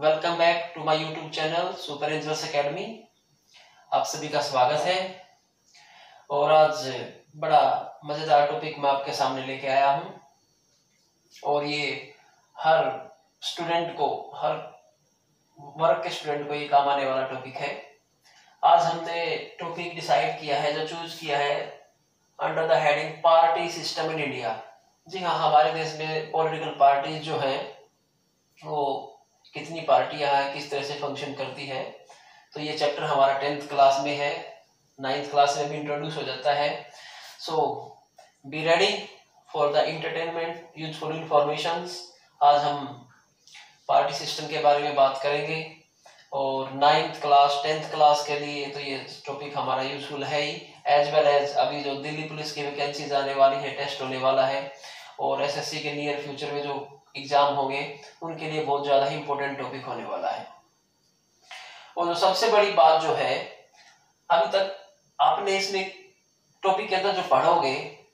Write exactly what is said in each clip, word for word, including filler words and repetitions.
Welcome back to my YouTube channel Super Angels Academy. आप सभी का स्वागत है और आज बड़ा मज़ेदार टॉपिक मैं आपके सामने लेके आया हूं और ये हर स्टूडेंट को, हर वर्ग के स्टूडेंट को ये काम आने वाला टॉपिक है। आज हमने टॉपिक डिसाइड किया है, जो चूज किया है under the heading party system in India. जी हाँ, हमारे देश में पॉलिटिकल पार्टीज जो हैं वो कितनी पार्टियां हैं, किस तरह से फंक्शन करती है, तो ये चैप्टर हमारा टेंथ क्लास में है, नाइन्थ क्लास में भी इंट्रोड्यूस हो जाता है। So be ready for the entertainment useful informations. आज हम पार्टी सिस्टम के बारे में बात करेंगे और नाइन्थ क्लास टेंथ क्लास के लिए तो ये टॉपिक हमारा यूजफुल है ही, एज वेल एज अभी जो दिल्ली पुलिस की वैकेंसीज आने वाली है, टेस्ट होने वाला है और एसएससी के नियर फ्यूचर में जो एग्जाम होंगे उनके लिए बहुत ज्यादा ही इंपॉर्टेंट टॉपिक होने वाला है। और जो सबसे बड़ी बात जो है, अभी तक आपने इसमें टॉपिक के अंदर जो पढ़ोगे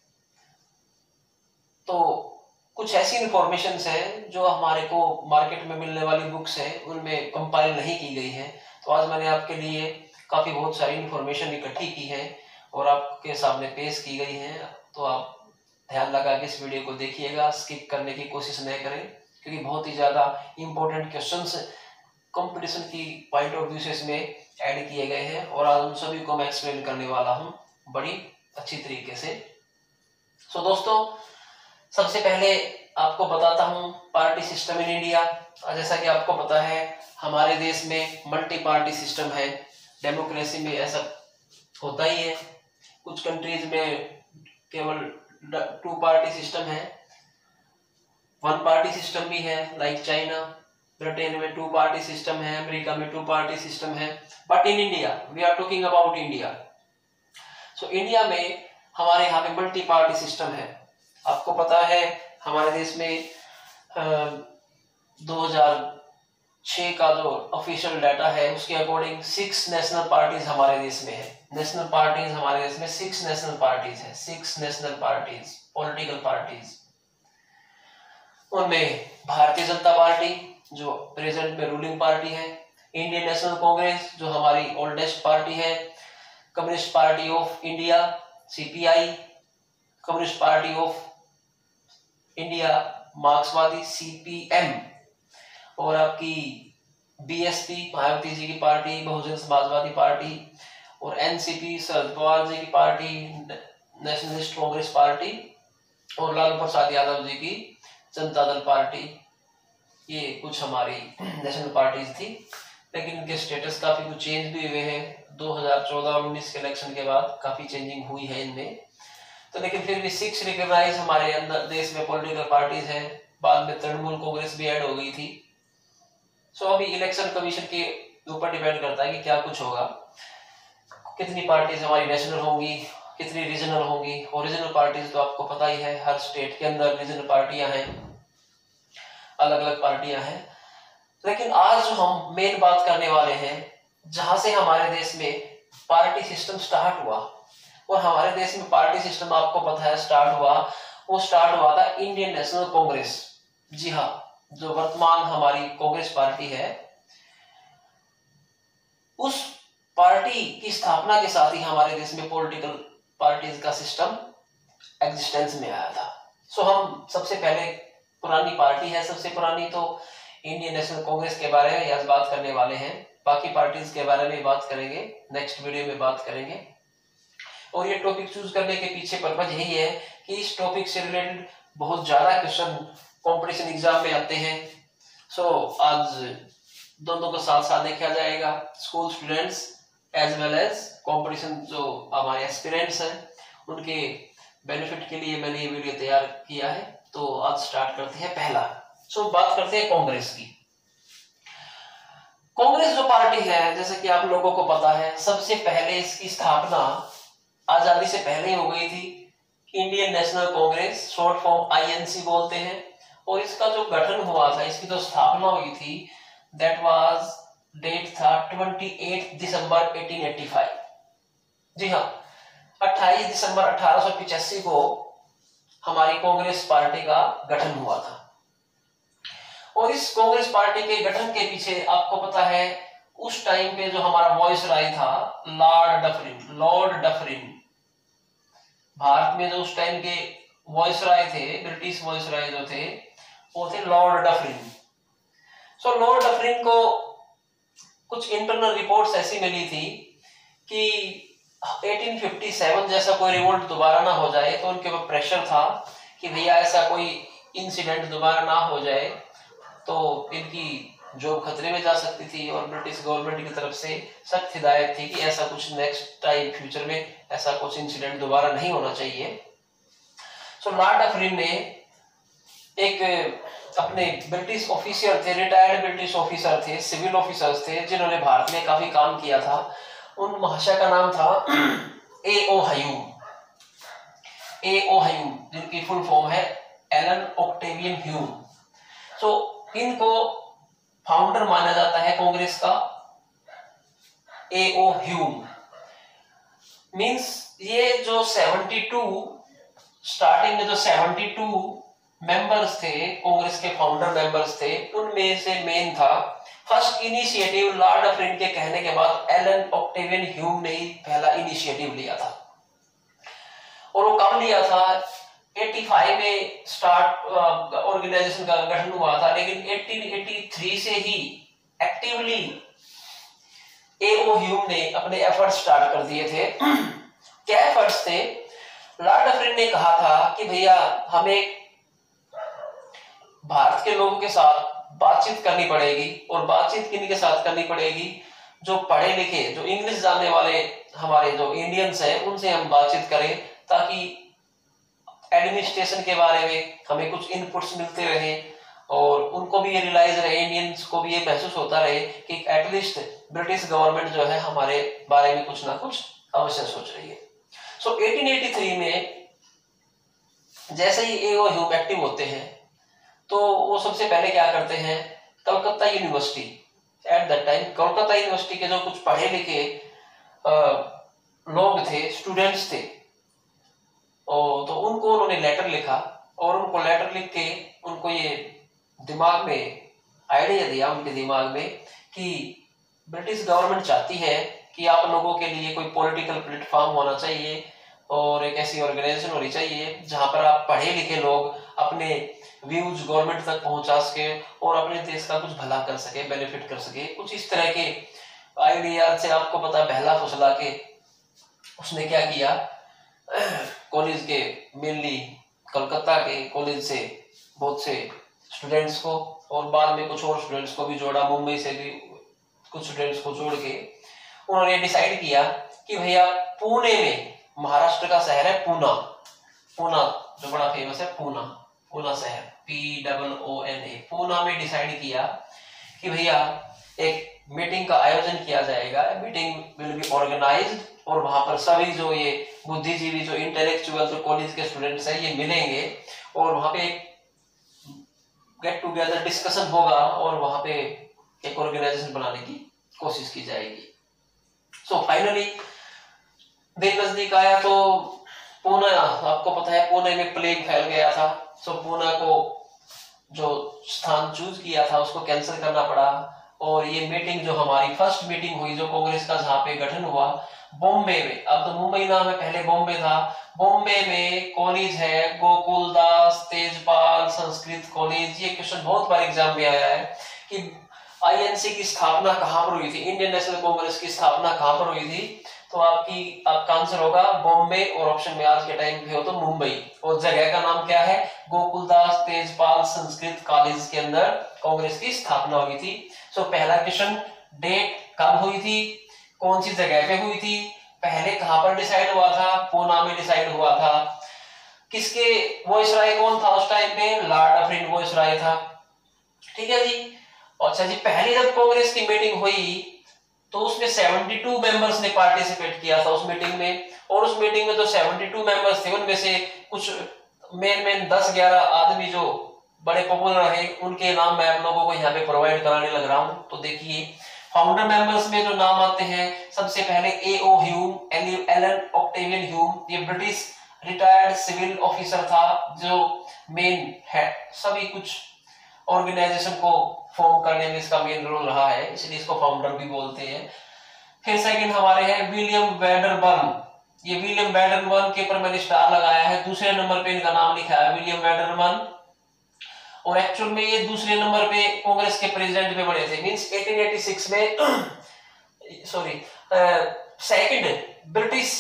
तो कुछ ऐसी इंफॉर्मेशन है जो हमारे को मार्केट में मिलने वाली बुक्स है उनमें कंपाइल नहीं की गई है। तो आज मैंने आपके लिए काफी बहुत सारी इंफॉर्मेशन इकट्ठी की है और आपके सामने पेश की गई है। तो आप ध्यान लगा के इस वीडियो को देखिएगा, स्किप करने की कोशिश न करें, क्योंकि बहुत ही ज्यादा इंपॉर्टेंट क्वेश्चंस कंपटीशन की पॉइंट ऑफ व्यू से इसमें ऐड किए गए हैं और आज उन सभी को मैं एक्सप्लेन करने वाला हूं बड़ी अच्छी तरीके से। सो so, दोस्तों, सबसे पहले आपको बताता हूं पार्टी सिस्टम इन इंडिया। जैसा कि आपको पता है हमारे देश में मल्टी पार्टी सिस्टम है। डेमोक्रेसी में ऐसा होता ही है, कुछ कंट्रीज में केवल टू पार्टी सिस्टम है, वन पार्टी सिस्टम भी है, लाइक चाइना, ब्रिटेन में टू पार्टी सिस्टम है, अमेरिका में टू पार्टी सिस्टम है। But in India, we are talking about India. So India में हमारे यहाँ पे मल्टी पार्टी सिस्टम है। आपको पता है हमारे देश में दो हज़ार छह का जो ऑफिशियल डाटा है उसके अकॉर्डिंग सिक्स नेशनल पार्टीज हमारे देश में है। नेशनल पार्टीज हमारे देश में सिक्स नेशनल पार्टीज है, six national parties, political parties. उनमें भारतीय जनता पार्टी जो प्रेजेंट में रूलिंग पार्टी है, इंडियन नेशनल कांग्रेस जो हमारी ओल्डेस्ट पार्टी है, Communist Party of India CPI, Communist Party of India Marxwadi CPM, और आपकी बीएसपी मायावती जी की पार्टी बहुजन समाजवादी पार्टी, और एनसीपी शरद पवार जी की पार्टी नेशनलिस्ट कांग्रेस पार्टी, और लालू प्रसाद यादव जी की जनता दल पार्टी। ये कुछ हमारी नेशनल पार्टीज थी, लेकिन इनके स्टेटस काफी कुछ चेंज भी हुए हैं। दो हज़ार चौदह और उन्नीस के इलेक्शन के बाद काफी चेंजिंग हुई है इनमें। तो लेकिन फिर भी सिक्स रिकॉग्नाइज हमारे अंदर देश में पॉलिटिकल पार्टीज हैं। बाद में तृणमूल कांग्रेस भी ऐड हो गई थी। सो अभी इलेक्शन कमीशन के ऊपर डिपेंड करता है कि क्या कुछ होगा, कितनी पार्टीज हमारी नेशनल होंगी, कितनी रीजनल होंगी। ओरिजिनल पार्टीज तो आपको पता ही है, हर स्टेट के अंदर रीजनल पार्टियां हैं, अलग अलग पार्टियां हैं। लेकिन आज जो हम मेन बात करने वाले हैं, जहां से हमारे देश में पार्टी सिस्टम स्टार्ट हुआ, और हमारे देश में पार्टी सिस्टम आपको पता है स्टार्ट हुआ, वो स्टार्ट हुआ था इंडियन नेशनल कांग्रेस। जी हाँ, जो वर्तमान हमारी कांग्रेस पार्टी है, उस पार्टी की स्थापना के साथ ही हमारे देश में पॉलिटिकल पार्टीज का सिस्टम एग्जिस्टेंस में आया था। सो हम सबसे पहले पुरानी पार्टी है, सबसे पुरानी तो इंडियन नेशनल कांग्रेस के बारे में आज बात करने वाले हैं। बाकी पार्टीज के बारे में बात करेंगे, नेक्स्ट वीडियो में बात करेंगे। और ये टॉपिक चूज करने के पीछे पर्पज यही है कि इस टॉपिक से रिलेटेड बहुत ज्यादा क्वेश्चन कंपटीशन एग्जाम में आते हैं। सो so, आज दोनों को साथ साथ देखा जाएगा, school students as well as competition जो हमारे एस्पिरेंट्स हैं उनके बेनिफिट के लिए मैंने ये वीडियो तैयार किया है। तो आज स्टार्ट करते हैं पहला। सो so, बात करते हैं कांग्रेस की। कांग्रेस जो पार्टी है, जैसे कि आप लोगों को पता है, सबसे पहले इसकी स्थापना आजादी से पहले ही हो गई थी। Indian national Congress, short form INC बोलते हैं। और इसका जो गठन हुआ था, इसकी जो स्थापना हुई थी, दैट वाज डेट था अट्ठाईस दिसंबर अठारह सौ पचासी। जी हाँ, अट्ठाईस दिसंबर अठारह सौ पिचासी को हमारी कांग्रेस पार्टी का गठन हुआ था। और इस कांग्रेस पार्टी के गठन के पीछे आपको पता है उस टाइम पे जो हमारा वॉइसरॉय था Lord Dufferin, Lord Dufferin, Bharat में जो उस टाइम के वॉइसरॉय थे, ब्रिटिश वॉइसरॉय जो थे वो थे Lord Dufferin. So Lord Dufferin को कुछ इंटरनल रिपोर्ट्स ऐसी मिली थी कि अठारह सौ सत्तावन जैसा कोई रिवोल्ट दोबारा ना हो जाए, तो उनके ऊपर प्रेशर था कि भैया ऐसा कोई इंसिडेंट दोबारा ना हो जाए, तो इनकी जॉब खतरे में जा सकती थी और ब्रिटिश गवर्नमेंट की तरफ से सख्त हिदायत थी कि ऐसा कुछ नेक्स्ट टाइम फ्यूचर में ऐसा कुछ इंसिडेंट दोबारा नहीं होना चाहिए। सो लॉर्ड डफरिन ने एक अपने ब्रिटिश ऑफिसर थे, रिटायर्ड ब्रिटिश ऑफिसर थे, सिविल ऑफिसर्स थे जिन्होंने भारत में काफी काम किया था, उन महाशय का नाम था A O Hume, A O Hume जिनकी फुल फॉर्म है एलन ऑक्टेवियन ह्यूम। सो इनको फाउंडर माना जाता है कांग्रेस का, ए ओ ह्यूम। मींस ये जो बहत्तर स्टार्टिंग में जो बहत्तर मेंबर्स थे, कांग्रेस के फाउंडर मेंबर्स थे, उनमें से मेन था फर्स्ट इनिशिएटिव लॉर्ड डफरिन के कहने के बाद एलन ऑक्टेवियन ह्यूम ने ही पहला इनिशिएटिव लिया था। और वो कब लिया था? पचासी में स्टार्ट ऑर्गेनाइजेशन का गठन हुआ था, लेकिन अठारह सौ तिरासी से ही एक्टिवली ए ओ ह्यूम ने अपने एफर्ट्स स्टार्ट कर दिए थे। क्या एफर्ट्स थे? लॉर्ड डफरिन ने कहा था कि भैया हमें भारत के लोगों के साथ बातचीत करनी पड़ेगी, और बातचीत किन के साथ करनी पड़ेगी? जो पढ़े लिखे, जो इंग्लिश जानने वाले हमारे जो इंडियंस हैं उनसे हम बातचीत करें, ताकि एडमिनिस्ट्रेशन के बारे में हमें कुछ इनपुट्स मिलते रहे और उनको भी ये रियलाइज रहे, इंडियंस को भी ये महसूस होता रहे कि एटलीस्ट ब्रिटिश गवर्नमेंट जो है हमारे बारे में कुछ ना कुछ अवश्य सोच रही है। सो so, अठारह सौ तिरासी में जैसे ही ए ओ ह्यूम एक्टिव होते हैं तो वो सबसे पहले क्या करते हैं, Calcutta university, at that time Calcutta university के जो कुछ पढ़े लिखे लोग थे, स्टूडेंट्स थे, और तो उनको उन्होंने लेटर लिखा, और उनको लेटर लिख के उनको ये दिमाग में आइडिया दिया, उनके दिमाग में, कि ब्रिटिश गवर्नमेंट चाहती है कि आप लोगों के लिए कोई पॉलिटिकल प्लेटफॉर्म होना चाहिए और एक ऐसी ऑर्गेनाइजेशन होनी चाहिए जहां पर आप पढ़े लिखे लोग अपने व्यूज गवर्नमेंट तक पहुंचा सके और अपने देश का कुछ भला कर सके, बेनिफिट कर सके। कुछ इस तरह के आइडिया से आपको पता बहला फुसला के उसने क्या किया, कॉलेज के मेनली कलकत्ता के कॉलेज से बहुत से स्टूडेंट्स को और बाद में कुछ और स्टूडेंट्स को भी जोड़ा, मुंबई से भी कुछ स्टूडेंट्स को जोड़ के उन्होंने डिसाइड किया कि भैया पुणे में, महाराष्ट्र का शहर है पूना, पूना जो बड़ा फेमस है, पूना पूना शहर, P double O N A, Poona में डिसाइड किया कि भैया एक मीटिंग का आयोजन किया जाएगा, मीटिंग विल बी ऑर्गेनाइज्ड, और वहां पर सभी जो ये बुद्धिजीवी, जो इंटेलेक्चुअल, जो कॉलेज के स्टूडेंट्स हैं ये मिलेंगे और वहां पे गेट टुगेदर डिस्कशन होगा और वहां पे एक ऑर्गेनाइजेशन बनाने की कोशिश की जाएगी। सो so, फाइनली दिन नजदीक आया तो पूना, आपको पता है पुणे में प्लेग फैल गया था। सो so, पूना को जो स्थान चूज किया था उसको कैंसिल करना पड़ा, और ये मीटिंग जो हमारी फर्स्ट मीटिंग हुई जो कांग्रेस का जहाँ पे गठन हुआ बॉम्बे में, अब तो मुंबई नाम है, पहले बॉम्बे था, बॉम्बे में कॉलेज है गोकुलदास तेजपाल संस्कृत कॉलेज। ये क्वेश्चन बहुत बार एग्जाम में आया है कि आई एन सी की स्थापना कहाँ पर हुई थी, इंडियन नेशनल कांग्रेस की स्थापना कहाँ पर हुई थी, तो आपकी आपका आंसर होगा बॉम्बे, और ऑप्शन में आज के टाइम पे हो तो मुंबई, और जगह का नाम क्या है, गोकुलदास तेजपाल संस्कृत कॉलेज के अंदर कांग्रेस की स्थापना हुई थी। सो पहला क्वेश्चन, डेट कब हुई थी, कौन सी जगह पे हुई थी, पहले कहां पर डिसाइड हुआ था, पूना में डिसाइड हुआ था, किसके वॉइसरॉय कौन था उस टाइम पे, लॉर्ड डफरिन वॉइसरॉय था। ठीक है जी। अच्छा जी, पहली जब कांग्रेस की मीटिंग हुई तो उसमें बहत्तर मेंबर्स ने पार्टिसिपेट किया था उस मीटिंग में, और उस मीटिंग में जो बहत्तर मेंबर्स थे उनमें से कुछ मेन मेन दस ग्यारह आदमी जो बड़े पॉपुलर रहे उनके नाम मैं आप लोगों को यहाँ पे प्रोवाइड कराने लग रहा हूँ। तो देखिए फाउंडर मेंबर्स में जो नाम आते हैं, सबसे पहले A O Hume, Allan Octavian Hume, ये ब्रिटिश रिटायर्ड सिविल ऑफिसर था जो मेन है सभी कुछ, ऑर्गेनाइजेशन को फॉर्म करने में इसका मेन रोल रहा है, इसलिए इसको फाउंडर भी बोलते हैं। फिर सेकंड हमारे हैं विलियम वैडरबर्न। ये विलियम वैडरबर्न के ऊपर मैंने स्टार लगाया है, दूसरे नंबर पे इनका नाम लिखा है विलियम वैडरबर्न। और एक्चुअल में ये दूसरे नंबर पे कांग्रेस के प्रेसिडेंट पे बने थे, मींस अठारह सौ छियासी में sorry second British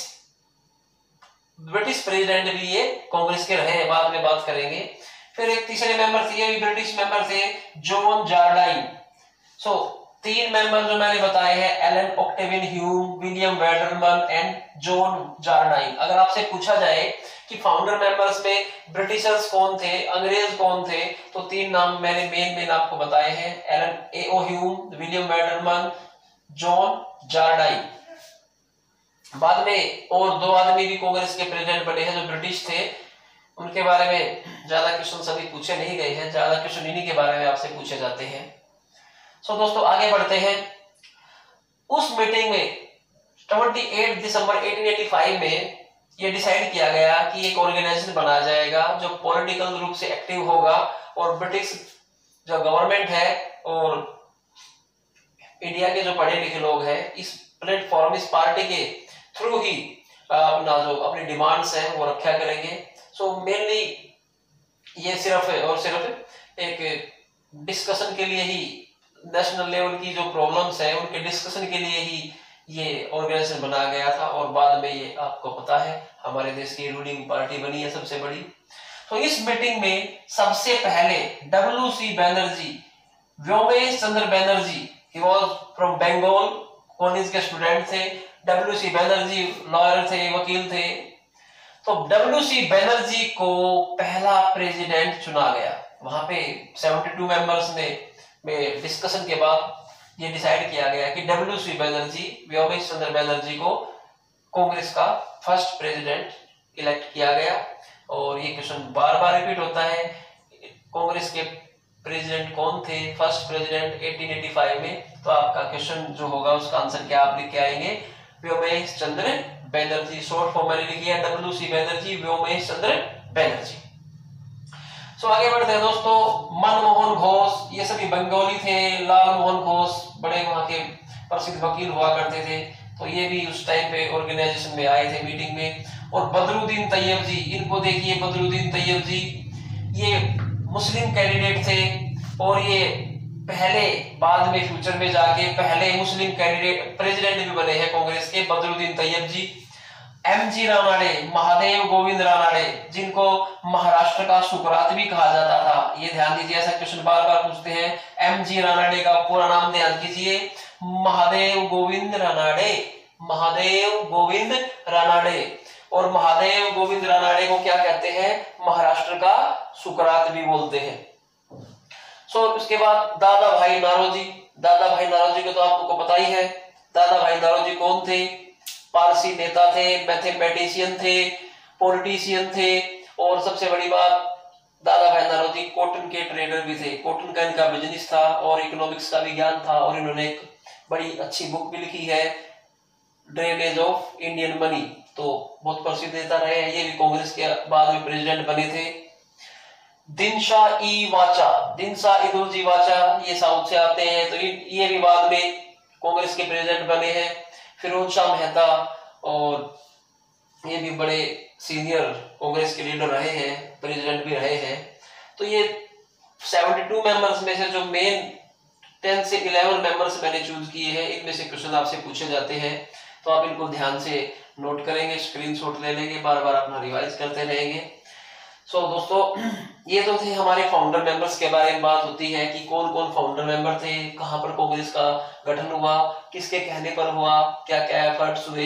British president भी ये कांग्रेस के रहे हैं, बाद में बात करेंगे। फिर एक तीसरे मेंबर थे, ये भी ब्रिटिश मेंबर थे, जॉन जार्डाइन। सो तीन मेंबर जो मैंने बताए हैं, Allan Octavian Hume, William Wedderburn and John Jardine. अगर आपसे पूछा जाए कि फाउंडर मेंबर्स में ब्रिटिशर्स कौन थे, अंग्रेज कौन थे, तो तीन नाम मैंने मेन मेन आपको बताए हैं, Allan A O Hume, William Wedderburn, John Jardine. बाद में और दो आदमी भी कांग्रेस के प्रेसिडेंट बने हैं जो ब्रिटिश थे, उनके बारे में ज्यादा क्वेश्चन सभी पूछे नहीं गए हैं, ज्यादा क्वेश्चन इन्हीं के बारे में आपसे पूछे जाते हैं। सो दोस्तों आगे बढ़ते हैं। उस मीटिंग में अट्ठाईस दिसंबर अठारह सौ पचासी में ये डिसाइड किया गया कि एक ऑर्गेनाइजेशन बनाया जाएगा जो पॉलिटिकल रूप से एक्टिव होगा और ब्रिटिश जो गवर्नमेंट है और इंडिया के जो पढ़े लिखे लोग हैं इस प्लेटफॉर्म इस पार्टी के थ्रू ही अपना जो अपनी डिमांड्स हैं वो रखा करेंगे। सो मेनली ये सिर्फ और सिर्फ एक डिस्कशन के लिए ही, नेशनल लेवल की जो प्रॉब्लम्स है उनके डिस्कशन के लिए ही ये ऑर्गेनाइजेशन बनाया गया था। और बाद में ये आपको पता है हमारे देश की रूलिंग पार्टी बनी है सबसे बड़ी। तो इस मीटिंग में सबसे पहले W C Banerjee, Womesh Chandra Banerjee, he was from Bengal, college के स्टूडेंट थे। डब्ल्यू सी बैनर्जी लॉयर थे, वकील थे। तो डब्ल्यू सी बैनर्जी को पहला प्रेसिडेंट चुना गया। वहां पे बहत्तर मेंबर्स में में डिस्कशन के बाद ये डिसाइड किया गया कि डब्ल्यू सी बैनर्जी, व्योमेश चंद्र बैनर्जी को कांग्रेस का फर्स्ट प्रेसिडेंट इलेक्ट किया गया। और ये क्वेश्चन बार बार रिपीट होता है, कांग्रेस के प्रेसिडेंट कौन थे फर्स्ट प्रेसिडेंट अठारह सौ पचासी में, तो आपका क्वेश्चन जो होगा उसका आंसर क्या आप लिख के आएंगे, व्योमेश चंद्र बैनर्जी। शॉर्ट फॉर्म में लिखी है W C Banerjee, Womesh Chandra Banerjee. So आगे बढ़ते हैं दोस्तों। मनमोहन घोष, ये सभी बंगाली थे। लाल मोहन घोष बड़े वहां के प्रसिद्ध वकील हुआ करते थे, तो ये भी उस टाइम पे ऑर्गेनाइजेशन में आए थे मीटिंग में। और बदरुद्दीन तैयब जी, इनको देखिए, बदरुद्दीन तैयब जी ये मुस्लिम कैंडिडेट थे और ये पहले बाद में फ्यूचर में जाके पहले मुस्लिम कैंडिडेट प्रेसिडेंट भी बने हैं कांग्रेस के, बदरुद्दीन तैयब जी। एम जी रानाडे, महादेव गोविंद रानाडे, जिनको महाराष्ट्र का सुकरात भी कहा जाता था, ये ध्यान दीजिए, ऐसा क्वेश्चन बार बार पूछते हैं। एम जी रानाडे का पूरा नाम ध्यान कीजिए, महादेव गोविंद रानाडे, महादेव गोविंद रानाडे। और महादेव गोविंद रानाडे को क्या कहते हैं, महाराष्ट्र का सुकरात भी बोलते हैं। सो उसके बाद दादा भाई नारोजी, दादा भाई नारोजी को तो आपको पता ही है। दादा भाई नारोजी कौन थे, पारसी नेता थे, मैथमेटिशियन थे, पॉलिटिशियन थे। और सबसे बड़ी बात, दादा भाई नारोजी कॉटन के ट्रेडर भी थे, कॉटन का इनका बिजनेस था और इकोनॉमिक्स का भी ज्ञान था। और इन्होंने एक बड़ी अच्छी बुक भी लिखी है, ड्रेनेज ऑफ इंडियन मनी, तो बहुत प्रसिद्ध नेता रहे हैं। ये भी कांग्रेस के बाद में प्रेसिडेंट बने थे। दिनशा ई वाचा, दिनशा इदुलजी वाचा, ये साउथ से आते हैं, तो ये भी बाद में कांग्रेस के प्रेसिडेंट बने हैं। फिरोज शाह मेहता, और ये भी बड़े सीनियर कांग्रेस के लीडर रहे हैं, प्रेसिडेंट भी रहे हैं। तो ये बहत्तर मेंबर्स में से जो मेन दस से ग्यारह मेंबर्स मैंने चूज किए हैं, इनमें से क्वेश्चन आपसे पूछे जाते हैं, तो आप इनको ध्यान से नोट करेंगे, स्क्रीनशॉट ले लेंगे, बार बार अपना रिवाइज करते रहेंगे। सो so, दोस्तों ये तो थे हमारे फाउंडर मेंबर्स के बारे में बात होती है कि कौन कौन फाउंडर मेंबर थे, कहां पर कांग्रेस का गठन हुआ, किसके कहने पर हुआ, क्या क्या एफर्ट्स हुए।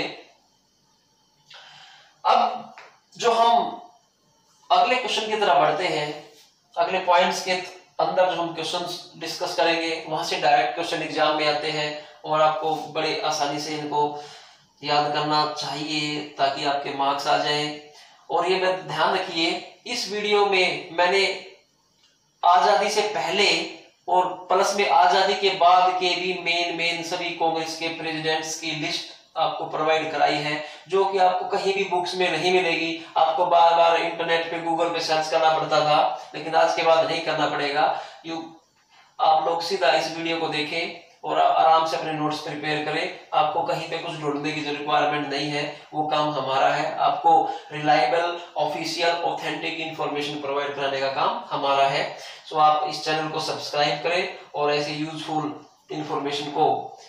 अब जो हम अगले क्वेश्चन की तरफ बढ़ते हैं, अगले पॉइंट्स के अंदर जो हम क्वेश्चंस डिस्कस करेंगे वहां से डायरेक्ट क्वेश्चन एग्जाम में आते हैं और आपको बड़े आसानी से इनको याद करना चाहिए ताकि आपके मार्क्स आ जाएं। और ये ध्यान रखिए, इस वीडियो में मैंने आजादी से पहले और प्लस में आजादी के बाद के भी मेन मेन सभी कांग्रेस के प्रेसिडेंट्स की लिस्ट आपको प्रोवाइड कराई है, जो कि आपको कहीं भी बुक्स में नहीं मिलेगी। आपको बार बार इंटरनेट पे गूगल पे सर्च करना पड़ता था, लेकिन आज के बाद नहीं करना पड़ेगा। यू आप लोग सीधा इस वीडियो को देखें और आराम से अपने नोट्स प्रिपेयर करें। आपको कहीं पे कुछ ढूंढने की जो रिक्वायरमेंट नहीं है, वो काम हमारा है। आपको reliable, official, authentic information provide कराने का काम हमारा है। सो आप इस चैनल को सब्सक्राइब करें और ऐसे यूजफुल इंफॉर्मेशन को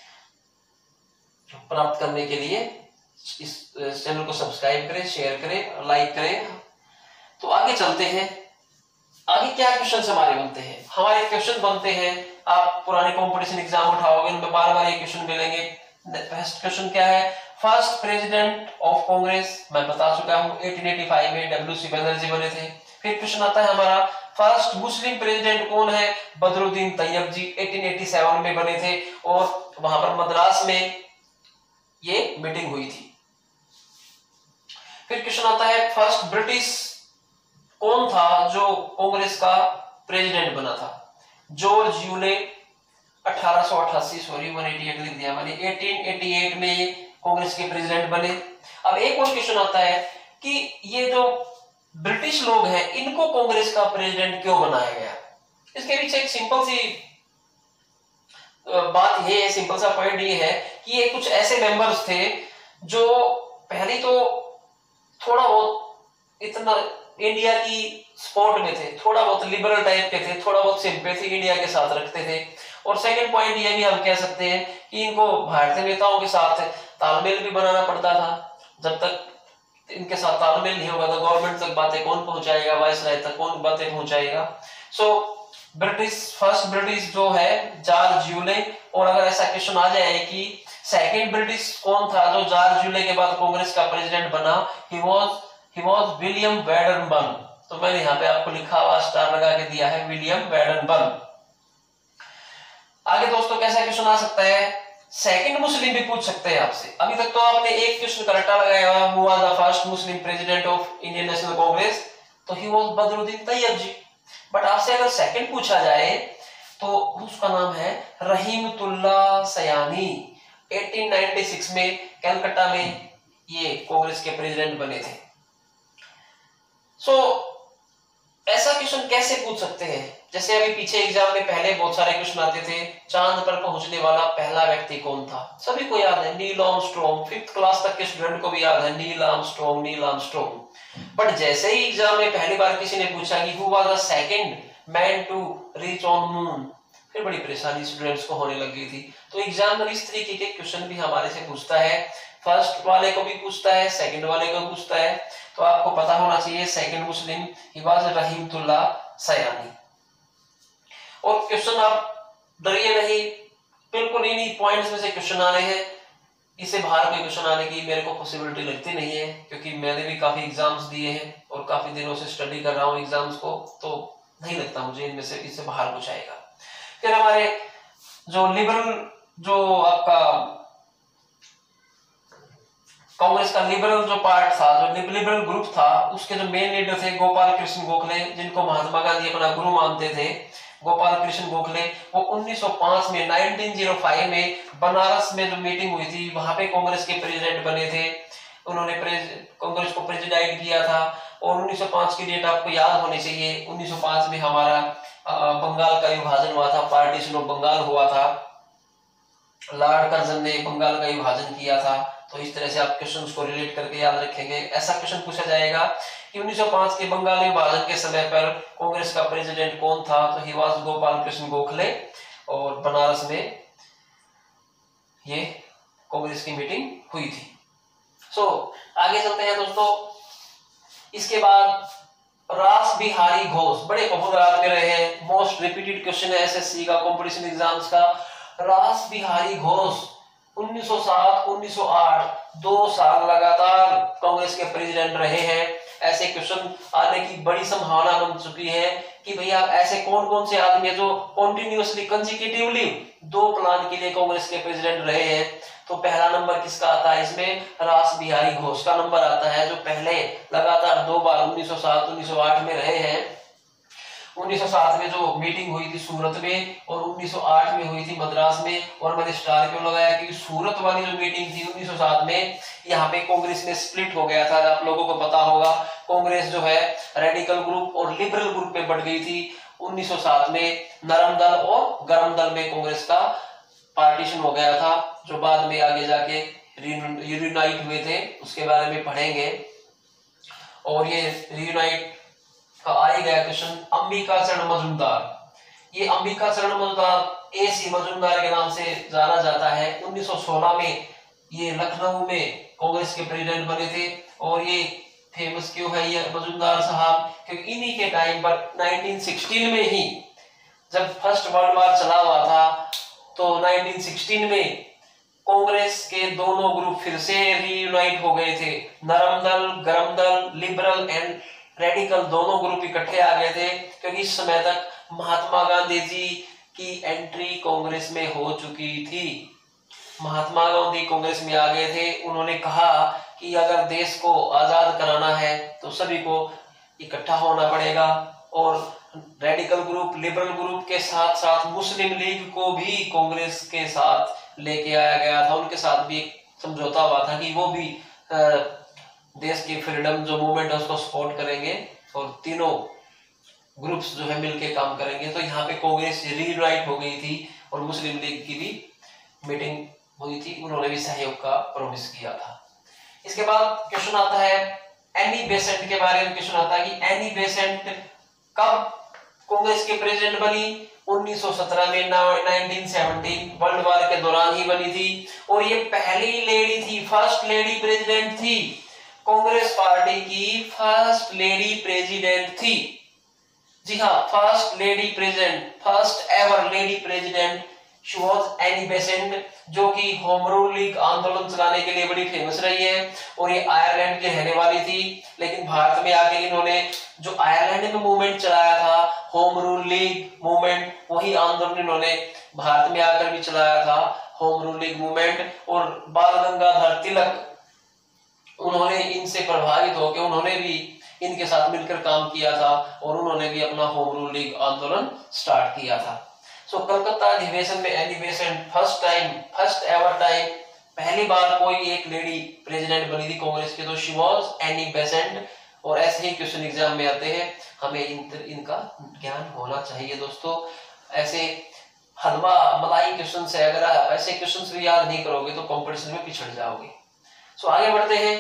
प्राप्त करने के लिए इस चैनल को सब्सक्राइब करें, शेयर करें, लाइक करें। तो आगे चलते हैं। आगे क्या क्वेश्चन हमारे बनते हैं? हमारे क्वेश्चन बनते हैं, आप पुराने कंपटीशन एग्जाम उठाओगे, उनमें बार बार ये क्वेश्चन मिलेंगे। फर्स्ट क्वेश्चन क्या है? फर्स्ट प्रेसिडेंट ऑफ कांग्रेस, मैं बता चुका हूं अठारह सौ पचासी में डब्ल्यू सी बनर्जी बने थे। फिर क्वेश्चन आता है हमारा, फर्स्ट मुस्लिम प्रेसिडेंट कौन है? बदरुद्दीन तैयब जी अठारह सौ सत्तासी में बने थे और वहां पर मद्रास में ये मीटिंग हुई थी। फिर क्वेश्चन आता है, फर्स्ट ब्रिटिश कौन था जो कांग्रेस का प्रेसिडेंट बना था? जॉर्ज यूले अठारह सौ अठासी, सॉरी एक सौ अट्ठासी लिख दिया मैंने, अठारह सौ अट्ठासी में कांग्रेस के प्रेसिडेंट बने। अब एक और क्वेश्चन आता है कि ये जो ब्रिटिश लोग हैं, इनको कांग्रेस का प्रेसिडेंट क्यों बनाया गया? इसके पीछे एक सिंपल सी बात ये है, सिंपल सा पॉइंट ये है कि ये कुछ ऐसे मेंबर्स थे जो पहले तो थोड़ा बहुत इतना इंडिया की सपोर्ट में थे, थोड़ा बहुत लिबरल टाइप के थे, थोड़ा बहुत सिंपैथी इंडिया के साथ रखते थे। और सेकंड पॉइंट ये भी हम कह सकते हैं कि इनको भारतीय नेताओं के साथ तालमेल भी बनाना पड़ता था। जब तक इनके साथ तालमेल नहीं होगा तो गवर्नमेंट तक बातें कौन पहुंचाएगा, वायसराय तक कौन बातें पहुंचाएगा। सो ब्रिटिश फर्स्ट ब्रिटिश जो है जॉर्ज यूले। और अगर ऐसा क्वेश्चन आ जाए कि सेकंड ब्रिटिश कौन था जो जॉर्ज यूले के बाद कांग्रेस का प्रेसिडेंट बना, he was he was William Wedderburn. तो मैंने यहाँ पे आपको लिखा हुआ स्टार लगा के दिया है, विलियम वेडरबर्न। आगे दोस्तों कैसा क्वेश्चन आ सकता है? सेकंड मुस्लिम भी पूछ सकते हैं आपसे। अभी तक तो आपने एक क्वेश्चन का रट्टा लगाया हुआ, who was the first Muslim president of Indian national Congress, तो he was Badruddin Tyab ji. But आपसे अगर सेकंड पूछा जाए तो उसका नाम है रहीमतुल्लाह सयानी। अठारह सौ छियानवे में कलकत्ता में ये कांग्रेस के प्रेसिडेंट बने थे। सो so, ऐसा क्वेश्चन कैसे पूछ सकते हैं? जैसे अभी पीछे एग्जाम में पहले बहुत सारे क्वेश्चन आते थे, चांद पर पहुंचने वाला पहला व्यक्ति कौन था? सभी को याद है, नील आर्मस्ट्रांग। फिफ्थ क्लास तक के स्टूडेंट को भी याद है, Neil Armstrong, Neil Armstrong. But जैसे ही एग्जाम में पहली बार किसी ने पूछा कि who was the second man to reach on moon, फिर बड़ी परेशानी स्टूडेंट्स को होने लग गई थी। तो एग्जामिनर इस तरीके के क्वेश्चन भी हमारे से पूछता है, फर्स्ट वाले को भी पूछता है, सेकंड वाले को पूछता है। तो आपको पता होना चाहिए सेकंड मुस्लिम ही वाज रहीमतुल्लाह सयानी। और क्वेश्चन आप डरिए नहीं, बिल्कुल इन्हीं पॉइंट्स में से क्वेश्चन आ रहे हैं। इससे बाहर कोई क्वेश्चन आने की मेरे को पॉसिबिलिटी लगती नहीं है, क्योंकि मैंने भी काफी एग्जाम्स दिए हैं और काफी दिनों से स्टडी कर रहा हूँ एग्जाम्स को, तो नहीं लगता मुझे इनमें से इससे बाहर कुछ आएगा। फिर हमारे जो लिबरल, जो आपका कांग्रेस का लिबरल जो पार्ट था, जो लिबरल ग्रुप था, उसके जो मेन लीडर थे गोपाल कृष्ण गोखले, जिनको महात्मा गांधी अपना गुरु मानते थे, गोपाल कृष्ण गोखले, वो उन्नीस सौ पाँच में उन्नीस सौ पाँच में बनारस में जो मीटिंग हुई थी, वहां पे कांग्रेस के प्रेसिडेंट बने थे। उन्होंने कांग्रेस को प्रेसिडाइड किया था। और उन्नीस सौ पाँच की डेट आपको याद होनी चाहिए। उन्नीस सौ पाँच में हमारा बंगाल का विभाजन हुआ था, पार्टीशन ऑफ बंगाल हुआ था, लॉर्ड कर्जन ने बंगाल का विभाजन किया था। तो इस तरह से आप क्वेश्चंस को रिलेट करके याद रखेंगे। ऐसा क्वेश्चन पूछा जाएगा कि उन्नीस सौ पाँच के बंगाल विभाजन के समय पर कांग्रेस का प्रेसिडेंट कौन था? तो ही वाज गोपाल कृष्ण गोखले। और बनारस में ये कांग्रेस की मीटिंग हुई थी। सो so, आगे चलते हैं दोस्तों। इसके बाद रास बिहारी घोष, बड़े पॉपुलर आदमी रहे हैं, मोस्ट रिपीटेड क्वेश्चन है एसएससी का, कंपटीशन एग्जाम्स का। रास बिहारी घोष उन्नीस सौ सात उन्नीस सौ आठ दो साल लगातार कांग्रेस के प्रेसिडेंट रहे हैं। ऐसे क्वेश्चन आने की बड़ी संभावना बन चुकी है कि भैया ऐसे कौन कौन से आदमी है जो कॉन्टिन्यूअसली कंसेक्यूटिवली दो प्लान के लिए कांग्रेस के प्रेसिडेंट रहे हैं। तो पहला नंबर किसका आता है इसमें? रास बिहारी घोष का नंबर आता है, जो पहले लगातार दो बार उन्नीस सौ सात उन्नीस सौ आठ में रहे हैं। उन्नीस सौ सात में जो मीटिंग हुई थी सूरत में और उन्नीस सौ आठ में हुई थी मद्रास में। और मैंने स्टार क्यों लगाया कि सूरत वाली जो मीटिंग थी उन्नीस सौ सात में, यहाँ पे कांग्रेस में स्प्लिट हो गया था। आप लोगों को पता होगा कांग्रेस जो है रेडिकल ग्रुप और लिबरल ग्रुप में बढ़ गई थी। उन्नीस सौ सात में नरम दल और गरम दल में कांग्रेस का पार्टीशन हो गया था, जो बाद में आगे जाके रीयूनाइट हुए थे, उसके बारे में पढ़ेंगे। और ये रीयूनाइट का आ गया क्वेश्चन, अंबिका चरण मजूमदार। ये अंबिका चरण मजूमदार ए सी मजूमदार के नाम से जाना जाता है। उन्नीस सौ सोलह में ये लखनऊ में कांग्रेस के प्रेसिडेंट बने थे। और ये फेमस क्यों है ये मजूमदार साहब, क्योंकि इन्हीं के टाइम पर उन्नीस सौ सोलह में ही जब फर्स्ट वर्ल्ड वॉर चला हुआ था, तो उन्नीस सौ सोलह में कांग्रेस के दोनों ग्रुप फिर से रीयूनाइट हो गए थे। नरम दल, गरम दल, लिबरल एंड रेडिकल दोनों ग्रुप इकट्ठे आ गए थे, क्योंकि इस समय तक महात्मा गांधी जी की एंट्री कांग्रेस में हो चुकी थी। महात्मा गांधी कांग्रेस में आ गए थे। उन्होंने कहा कि अगर देश को आजाद कराना है तो सभी को इकट्ठा होना पड़ेगा, और रेडिकल ग्रुप, लिबरल ग्रुप के साथ साथ मुस्लिम लीग को भी कांग्रेस के साथ लेके आया गया था। उनके साथ भी एक समझौता हुआ था कि वो भी देश की फ्रीडम जो मूवमेंट है उसको सपोर्ट करेंगे, और तीनों ग्रुप्स जो है मिलके काम करेंगे। तो यहाँ पे कांग्रेस रीयूनाइट हो गई थी और मुस्लिम लीग की भी मीटिंग हुई थी, उन्होंने भी सहयोग का प्रॉमिस किया था। इसके बाद क्वेश्चन आता है एनी बेसेंट के बारे में। क्वेश्चन आता है कि एनी बेसेंट कब कांग्रेस के प्रेसिडेंट बनी? उन्नीस सौ सत्रह में, उन्नीस सौ सत्रह वर्ल्ड वॉर के दौरान ही बनी थी। और ये पहली लेडी थी, फर्स्ट लेडी प्रेसिडेंट थी, कांग्रेस पार्टी की फर्स्ट लेडी प्रेसिडेंट थी। जी हाँ, first lady president, first ever lady president she was Annie Besant, जो कि होम रूल लीग आंदोलन चलाने के लिए बड़ी फेमस रही है। और ये आयरलैंड की रहने वाली थी, लेकिन भारत में आके इन्होंने जो आयरलैंड में मूवमेंट चलाया था, होम रूल लीग मूवमेंट, वही आंदोलन इन्होंने भारत में आकर भी चलाया था, होम रूल लीग मूवमेंट। और बाल गंगाधर तिलक, उन्होंने इनसे प्रभावित होकर उन्होंने भी इनके साथ मिलकर काम किया था, और उन्होंने भी अपना होम रूल लीग आंदोलन स्टार्ट किया था। सो so, कलकत्ता अधिवेशन में Annie Besant first time, first ever time, पहली बार कोई एक लेडी प्रेसिडेंट बनी थी कांग्रेस के, तो शी वाज एनी बेसेंट। और ऐसे ही क्वेश्चन एग्जाम में आते हैं, हमें इन, इनका ज्ञान होना चाहिए दोस्तों। ऐसे हलवा मलाई क्वेश्चन से अगर आप ऐसे क्वेश्चन भी याद नहीं करोगे तो कंपटीशन में पिछड़ जाओगे। सो so, आगे बढ़ते हैं।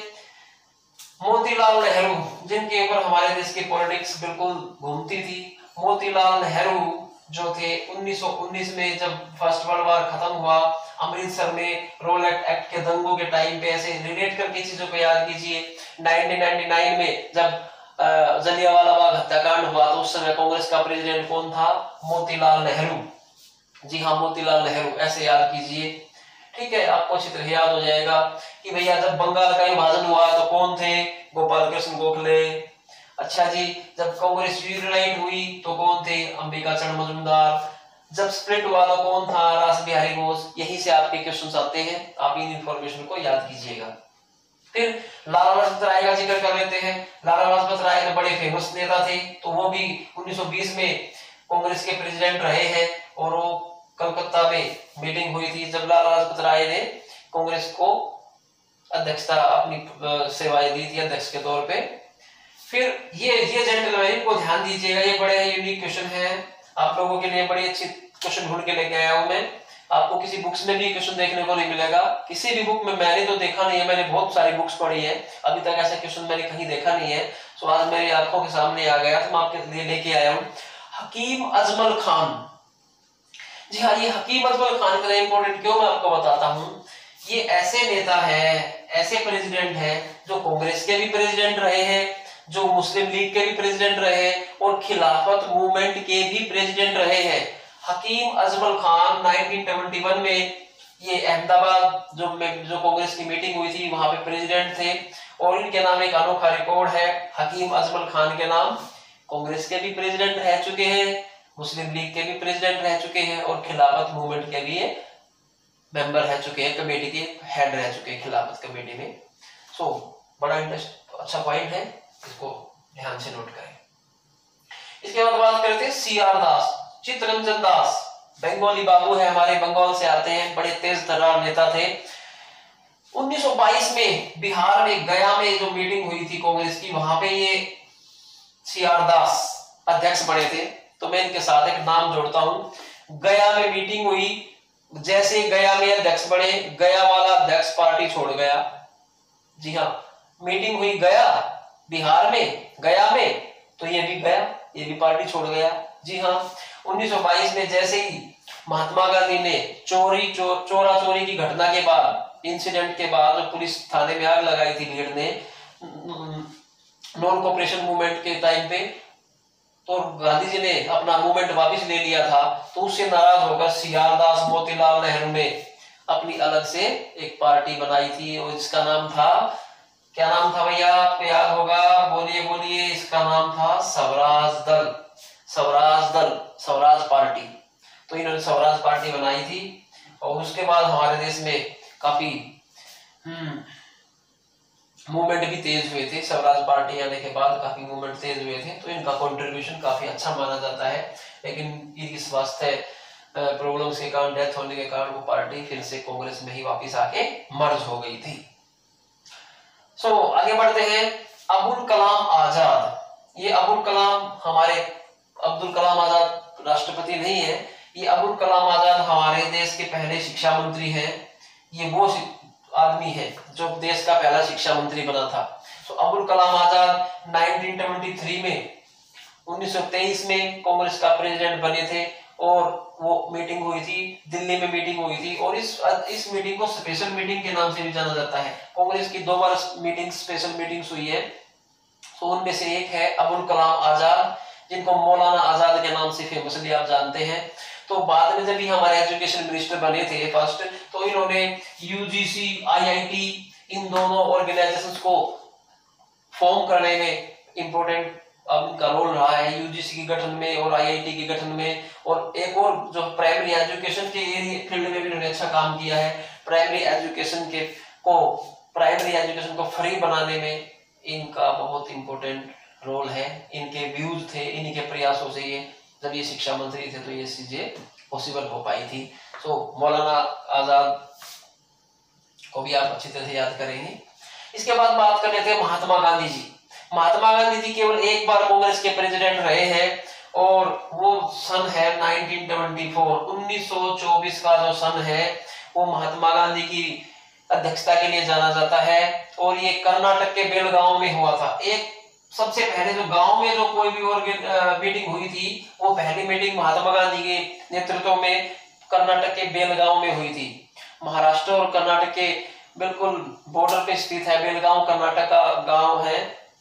मोतीलाल नेहरू, जिनके ऊपर हमारे देश की पॉलिटिक्स बिल्कुल घूमती थी। मोतीलाल नेहरू जो थे उन्नीस सौ उन्नीस में जब फर्स्ट वर्ल्ड वॉर खत्म हुआ, अमृतसर में रोलेट एक्ट के दंगों के टाइम पे, ऐसे रिलेट करके चीजों को याद कीजिए। उन्नीस सौ निन्यानवे में जब जलियांवाला बाग हत्याकांड हुआ, तो उस समय कांग्रेस का प्रेसिडेंट कौन था? मोतीलाल नेहरू। जी हाँ, मोतीलाल नेहरू, ऐसे याद कीजिए। ठीक है, आपको अच्छी तरह याद हो जाएगा कि भैया जब बंगाल का विभाजन हुआ तो कौन थे? गोपाल कृष्ण गोखले। अच्छा जी, जब कांग्रेस यूनाइट हुई तो कौन थे? अंबिका चरण मजूमदार। जब स्प्लिट हुआ तो कौन था? रास बिहारी बोस। यहीं से आपके क्वेश्चंस आते हैं, आप इन इंफॉर्मेशन को याद कीजिएगा। फिर लाला लाजपत राय का जिक्र कर लेते हैं। लाला लाजपत राय तो बड़े फेमस नेता थे, तो वो भी उन्नीस सौ बीस में कांग्रेस के प्रेसिडेंट रहे हैं। और वो कलकत्ता में मीटिंग हुई थी जब लाला लाजपत राय ने कांग्रेस को अध्यक्षता, अपनी सेवाएं दी थी अध्यक्ष के तौर पे। फिर ये ये जेंटलमैन को ध्यान दीजिएगा, ये बड़े यूनिक क्वेश्चन है, आप लोगों के लिए बड़ी अच्छी क्वेश्चन ढूंढ के लेके आया हूं मैं। आपको किसी बुक्स में भी क्वेश्चन देखने को नहीं मिलेगा, किसी भी बुक में मैंने तो देखा नहीं है, मैंने बहुत सारी बुक्स पढ़ी है, अभी तक ऐसा क्वेश्चन मैंने कहीं देखा नहीं है। तो आज मेरी आंखों के सामने आ गया, तो मैं आपके लिए लेके आया हूँ हकीम अजमल खान। जी हाँ, ये हकीम अजमल खान का इंपॉर्टेंट क्यों मैं आपको बताता हूँ। ये ऐसे नेता है, ऐसे प्रेसिडेंट है जो कांग्रेस के भी प्रेसिडेंट रहे हैं, जो मुस्लिम लीग के भी प्रेसिडेंट रहे, और खिलाफत मूवमेंट के भी प्रेसिडेंट रहे हैं। हकीम अजमल खान उन्नीस सौ इकहत्तर में ये अहमदाबाद जो जो कांग्रेस की मीटिंग हुई थी वहां पे प्रेसिडेंट थे, और इनके नाम एक अनोखा रिकॉर्ड है। हकीम अजमल खान के नाम कांग्रेस के भी प्रेसिडेंट रह चुके हैं, मुस्लिम लीग के भी प्रेसिडेंट रह चुके हैं, और खिलाफत मूवमेंट के भी मेंबर रह चुके हैं, कमेटी के हेड रह चुके हैं खिलाफत कमेटी में। सो so, बड़ा इंटरेस्ट अच्छा पॉइंट है, इसको ध्यान से नोट करें। इसके बाद बात करते हैं सी आर दास, चित्तरंजन दास, बंगाली बाबू है, हमारे बंगाल से आते हैं, बड़े तेज तर्रार नेता थे। उन्नीस सौ बाईस में बिहार में गया में जो मीटिंग हुई थी कांग्रेस की, वहां पे ये सी आर दास अध्यक्ष बने थे। तो मैं इनके साथ एक नाम जोड़ता हूं। गया में मीटिंग हुई, जैसे गया में अध्यक्ष बने, गया वाला अध्यक्ष पार्टी छोड़ गया। जी हाँ, मीटिंग हुई गया बिहार में, गया में, तो ये भी गया, ये भी पार्टी छोड़ गया। जी हाँ, उन्नीस सौ बाईस में जैसे ही महात्मा गांधी ने चोरी चो, चोरा चोरी की घटना के बाद, इंसिडेंट के बाद, जो पुलिस थाने में आग लगाई थी भीड़ ने नॉन कोऑपरेशन मूवमेंट के टाइम पे, तो गांधी जी ने अपना मूवमेंट वापस ले लिया था। तो उससे नाराज होकर सी आर दास, मोतीलाल नेहरू ने अपनी अलग से एक पार्टी बनाई थी, और इसका नाम था, क्या नाम था भैया, आपको याद होगा, बोलिए बोलिए, इसका नाम था स्वराज दल। स्वराज दल, स्वराज पार्टी। तो इन्होंने स्वराज पार्टी बनाई थी, और उसके बाद हमारे देश में काफी हम्म मूवमेंट भी तेज हुए थे। स्वराज पार्टी आने के बाद काफी मूवमेंट तेज हुए थे, तो इनका कंट्रीब्यूशन काफी अच्छा माना जाता है। लेकिन इनकी स्वास्थ्य प्रॉब्लम्स के कारण, डेथ होने के कारण वो पार्टी फिर से कांग्रेस में ही वापस आके मर्ज हो गई थी। सो so, आगे बढ़ते हैं। अबुल कलाम आजाद। ये अबुल कलाम हमारे अब्दुल कलाम आजाद राष्ट्रपति नहीं है, ये अबुल कलाम आजाद हमारे देश के पहले शिक्षा मंत्री हैं। ये वो आदमी है जो देश का पहला शिक्षा मंत्री बना था। तो अबुल कलाम आजाद उन्नीस सौ तिहत्तर में उन्नीस सौ तेईस में कांग्रेस का प्रेसिडेंट बने थे, और वो मीटिंग हुई थी, दिल्ली में मीटिंग हुई थी, और इस इस मीटिंग को स्पेशल मीटिंग के नाम से भी जाना जाता है। कांग्रेस की दो बार मीटिंग, स्पेशल मीटिंग्स हुई है। तो उनमें से एक है अबुल कलाम आजाद, जिनको मौलाना आजाद के नाम से फेमसली आप जानते हैं। तो बाद में जब भी हमारे एजुकेशन मिनिस्टर बने थे फर्स्ट, तो इन्होंने यूजीसी, आईआईटी, इन दोनों ऑर्गेनाइजेशंस को फॉर्म करने में इंपॉर्टेंट अब इनका रोल रहा है, यूजीसी के गठन में और आईआईटी के गठन में। और एक और जो प्राइमरी एजुकेशन के एरिया फील्ड में भी इन्होंने अच्छा काम किया है। प्राइमरी एजुकेशन के को प्राइमरी एजुकेशन को फ्री बनाने में इनका बहुत इंपॉर्टेंट रोल है। इनके व्यूज थे, इन्हीं के प्रयासों से ये जब ये शिक्षा मंत्री थे तो ये चीजें पॉसिबल हो पाई थी। तो मौलाना आजाद को भी आप अच्छी तरह से याद करेंगे। इसके बाद बात कर लेते हैं महात्मा गांधी जी। महात्मा गांधी जी केवल एक बार कांग्रेस के प्रेसिडेंट रहे हैं, और वो सन है उन्नीस सौ चौबीस। उन्नीस सौ चौबीस का जो सन है वो महात्मा गांधी की अध्यक्षता के लिए जाना जाता है, और ये कर्नाटक के बेलगांव में हुआ था। एक सबसे पहले जो गांव में जो कोई भी और मीटिंग हुई थी, वो पहली मीटिंग महात्मा गांधी के नेतृत्व में कर्नाटक के बेलगांव में हुई थी। महाराष्ट्र और कर्नाटक के बिल्कुल बॉर्डर पे स्थित है बेलगांव, कर्नाटक का गांव है।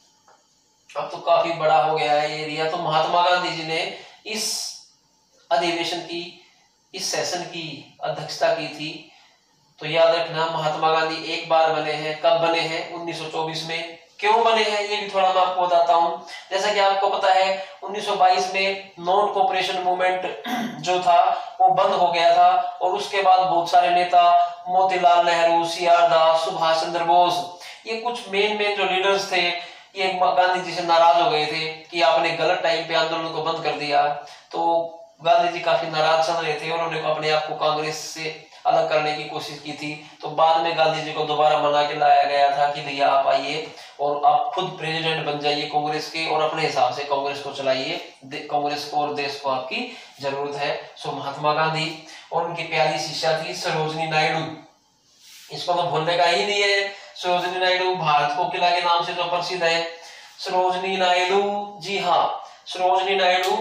अब तो काफी बड़ा हो गया है ये एरिया। तो महात्मा गांधी जी ने इस अधिवेशन की, इस सेशन की अध्यक्षता की थी। तो याद रखना, महात्मा गांधी एक बार बने हैं। कब बने हैं? उन्नीस सौ चौबीस में। क्यों बने हैं ये भी थोड़ा मैं आपको बताता हूं। जैसा कि आपको पता है उन्नीस सौ बाईस में नॉन कोऑपरेशन मूवमेंट जो था वो बंद हो गया था, और उसके बाद बहुत सारे नेता, मोतीलाल नेहरू, सी आर दास, सुभाष चंद्र बोस, ये कुछ मेन मेन जो लीडर्स थे, ये गांधी जी से नाराज हो गए थे कि आपने गलत टाइम पे आंदोलन को बंद कर दिया। तो गांधी जी काफी नाराज चल रहे थे, और उन्होंने अपने आप को कांग्रेस से अलग करने की कोशिश की थी। तो बाद में गांधी जी को दोबारा मना के लाया गया था कि भैया आप आइए और आप खुद प्रेसिडेंट बन जाइए कांग्रेस के, और अपने हिसाब से कांग्रेस को चलाइए, कांग्रेस को और देश को आपकी जरूरत है। सो महात्मा गांधी और उनकी प्यारी शिष्या थी सरोजनी नायडू। इसको तो भूलने का ही नहीं है। सरोजनी नायडू भारत कोकिला के नाम से तो प्रसिद्ध है। सरोजनी नायडू, जी हाँ, सरोजनी नायडू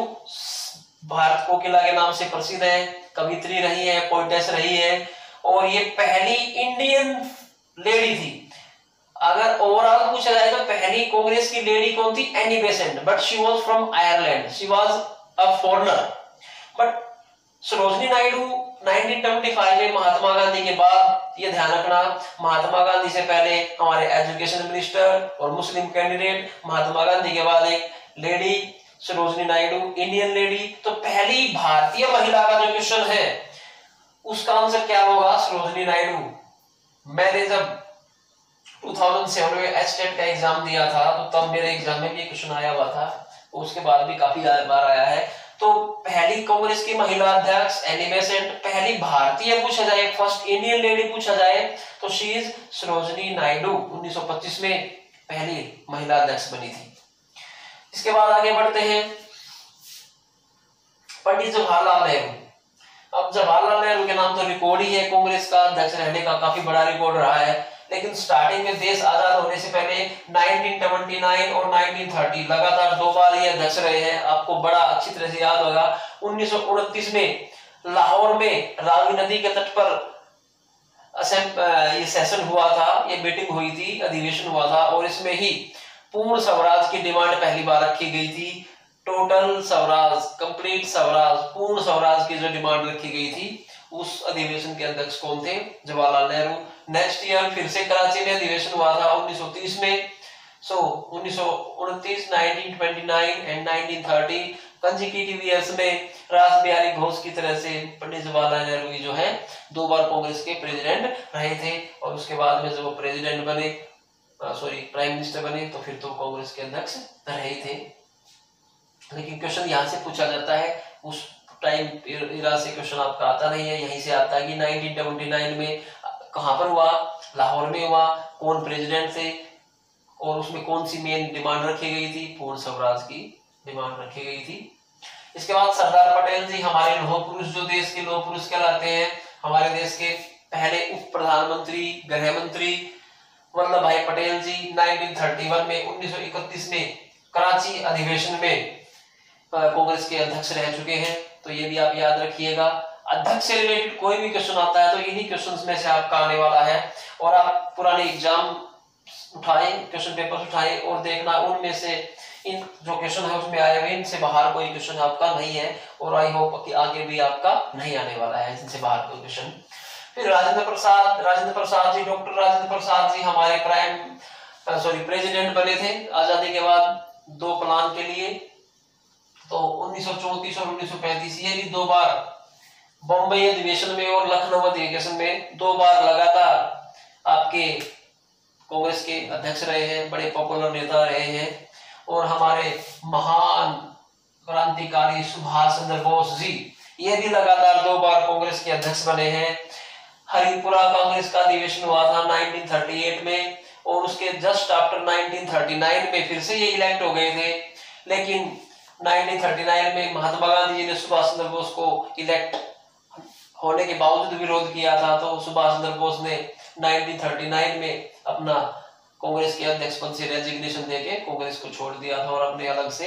भारत कोकिला के नाम से प्रसिद्ध है। कवित्री रही है, पोइटेस रही है, और ये पहली इंडियन लेडी थी। अगर ओवरऑल पूछा जाए तो पहली कांग्रेस की लेडी कौन थी? Annie Besant, but she was from Ireland, she was a foreigner. But Sarojini Naidu उन्नीस सौ पचहत्तर में महात्मा गांधी के बाद, ये ध्यान रखना, महात्मा गांधी से पहले हमारे एजुकेशन मिनिस्टर और मुस्लिम कैंडिडेट, महात्मा गांधी के बाद एक lady Sarojini Naidu, Indian lady. तो पहली भारतीय महिला का जो क्वेश्चन है उसका आंसर क्या होगा? सरोजनी नायडू। मैंने जब दो हज़ार सात में एस्टेट का एग्जाम दिया था तो तब मेरे एग्जाम में भी ये क्वेश्चन आया हुआ था, उसके बाद भी काफी बार आया है। तो पहली कांग्रेस की महिला अध्यक्ष एनी बेसेंट, पहली भारतीय पूछा जाए, फर्स्ट इंडियन लेडी पूछा जाए तो शी इज सरोजनी नायडू। उन्नीस सौ पच्चीस में पहली महिला अध्यक्ष बनी थी। इसके बाद आगे बढ़ते हैं। पंडित जवाहरलाल नेहरू। अब जवाहरलाल नेहरू के नाम तो रिकॉर्ड ही है, कांग्रेस का अध्यक्ष रहने का काफी बड़ा रिकॉर्ड रहा है, लेकिन स्टार्टिंग में देश आजाद होने से पहले नाइनटीन ट्वेंटी नाइन और नाइनटीन थर्टी लगातार दो बार ये अध्यक्ष रहे हैं। आपको बड़ा अच्छी तरह से याद होगा, उन्नीस सौ उनतीस में लाहौर में रावी नदी के तट पर ये सेशन हुआ था, ये मीटिंग हुई थी, अधिवेशन हुआ था, और इसमें ही पूर्ण स्वराज की डिमांड पहली बार रखी गई थी। टोटल स्वराज, कंप्लीट स्वराज, पूर्ण स्वराज की जो डिमांड रखी गई थी, उस अधिवेशन के अध्यक्ष कौन थे? जवाहरलाल नेहरू। नेक्स्ट ईयर फिर से कराची में अधिवेशन हुआ था उन्नीस सौ तीस में। सो उन्नीस सौ उनतीस, nineteen twenty nine and nineteen thirty consecutive years में रास बिहारी घोष की तरह से पंडित जवाहरलाल नेहरू जी जो है दो बार कांग्रेस के प्रेसिडेंट रहे थे, और उसके बाद में जब वो प्रेसिडेंट बने, सॉरी प्राइम मिनिस्टर बने, तो फिर तो कांग्रेस के अध्यक्ष रहे थे। लेकिन क्वेश्चन यहाँ से पूछा जाता है, उस टाइम इरा से क्वेश्चन आपका आता नहीं है, यहीं से आता है कि नाइनटीन ट्वेंटी नाइन में कहां पर हुआ? लाहौर में हुआ। कौन प्रेसिडेंट थे और उसमें कौन सी मेन डिमांड रखी गई थी? पूर्ण स्वराज की डिमांड रखी गई थी। इसके बाद सरदार पटेल जी हमारे लौह पुरुष, जो देश के लौह पुरुष कहलाते हैं, हमारे देश के पहले उप प्रधानमंत्री, गृह मंत्री Vallabh Bhai Patel ji nineteen thirty one में उन्नीस सौ इकतीस में कराची अधिवेशन में कांग्रेस के अध्यक्ष रह चुके हैं। तो ये भी आप याद रखिएगा। अध्यक्ष से रिलेटेड कोई भी क्वेश्चन आता है तो इन्हीं क्वेश्चंस में से आपका आने वाला है, और आप पुराने एग्जाम उठाएं, क्वेश्चन पेपर उठाएं और देखना उनमें से इन जो क्वेश्चन है उसमें आए हुए इनसे बाहर कोई क्वेश्चन आपका नहीं है, और आई होप कि आगे भी आपका नहीं आने वाला है इनसे बाहर कोई क्वेश्चन। फिर राजेंद्र प्रसाद, राजेंद्र प्रसाद जी, डॉक्टर राजेंद्र प्रसाद जी हमारे प्राइम सॉरी प्रेसिडेंट बने थे आजादी के बाद दो प्लान के लिए। तो उन्नीस सौ चौंतीस और उन्नीस सौ पैंतीस ये भी दो बार बम्बई अधिवेशन में और लखनऊ अधिवेशन में दो बार लगातार आपके कांग्रेस के अध्यक्ष रहे हैं, बड़े पॉपुलर नेता रहे हैं। और हमारे महान क्रांतिकारी सुभाष चंद्र बोस जी ये भी लगातार दो बार कांग्रेस के अध्यक्ष बने हैं। हरिपुरा कांग्रेस का अधिवेशन हुआ था नाइनटीन थर्टी एट में, और उसके just after nineteen thirty nine में फिर से ये इलेक्ट हो गए थे। लेकिन नाइनटीन थर्टी नाइन में महात्मा गांधी जी ने सुभाष चंद्र बोस को इलेक्ट होने के बावजूद विरोध किया था, तो सुभाष चंद्र बोस ने नाइनटीन थर्टी नाइन में अपना कांग्रेस के अध्यक्ष पद से रेजिग्नेशन देके कांग्रेस को छोड़ दिया था, और अपने अलग से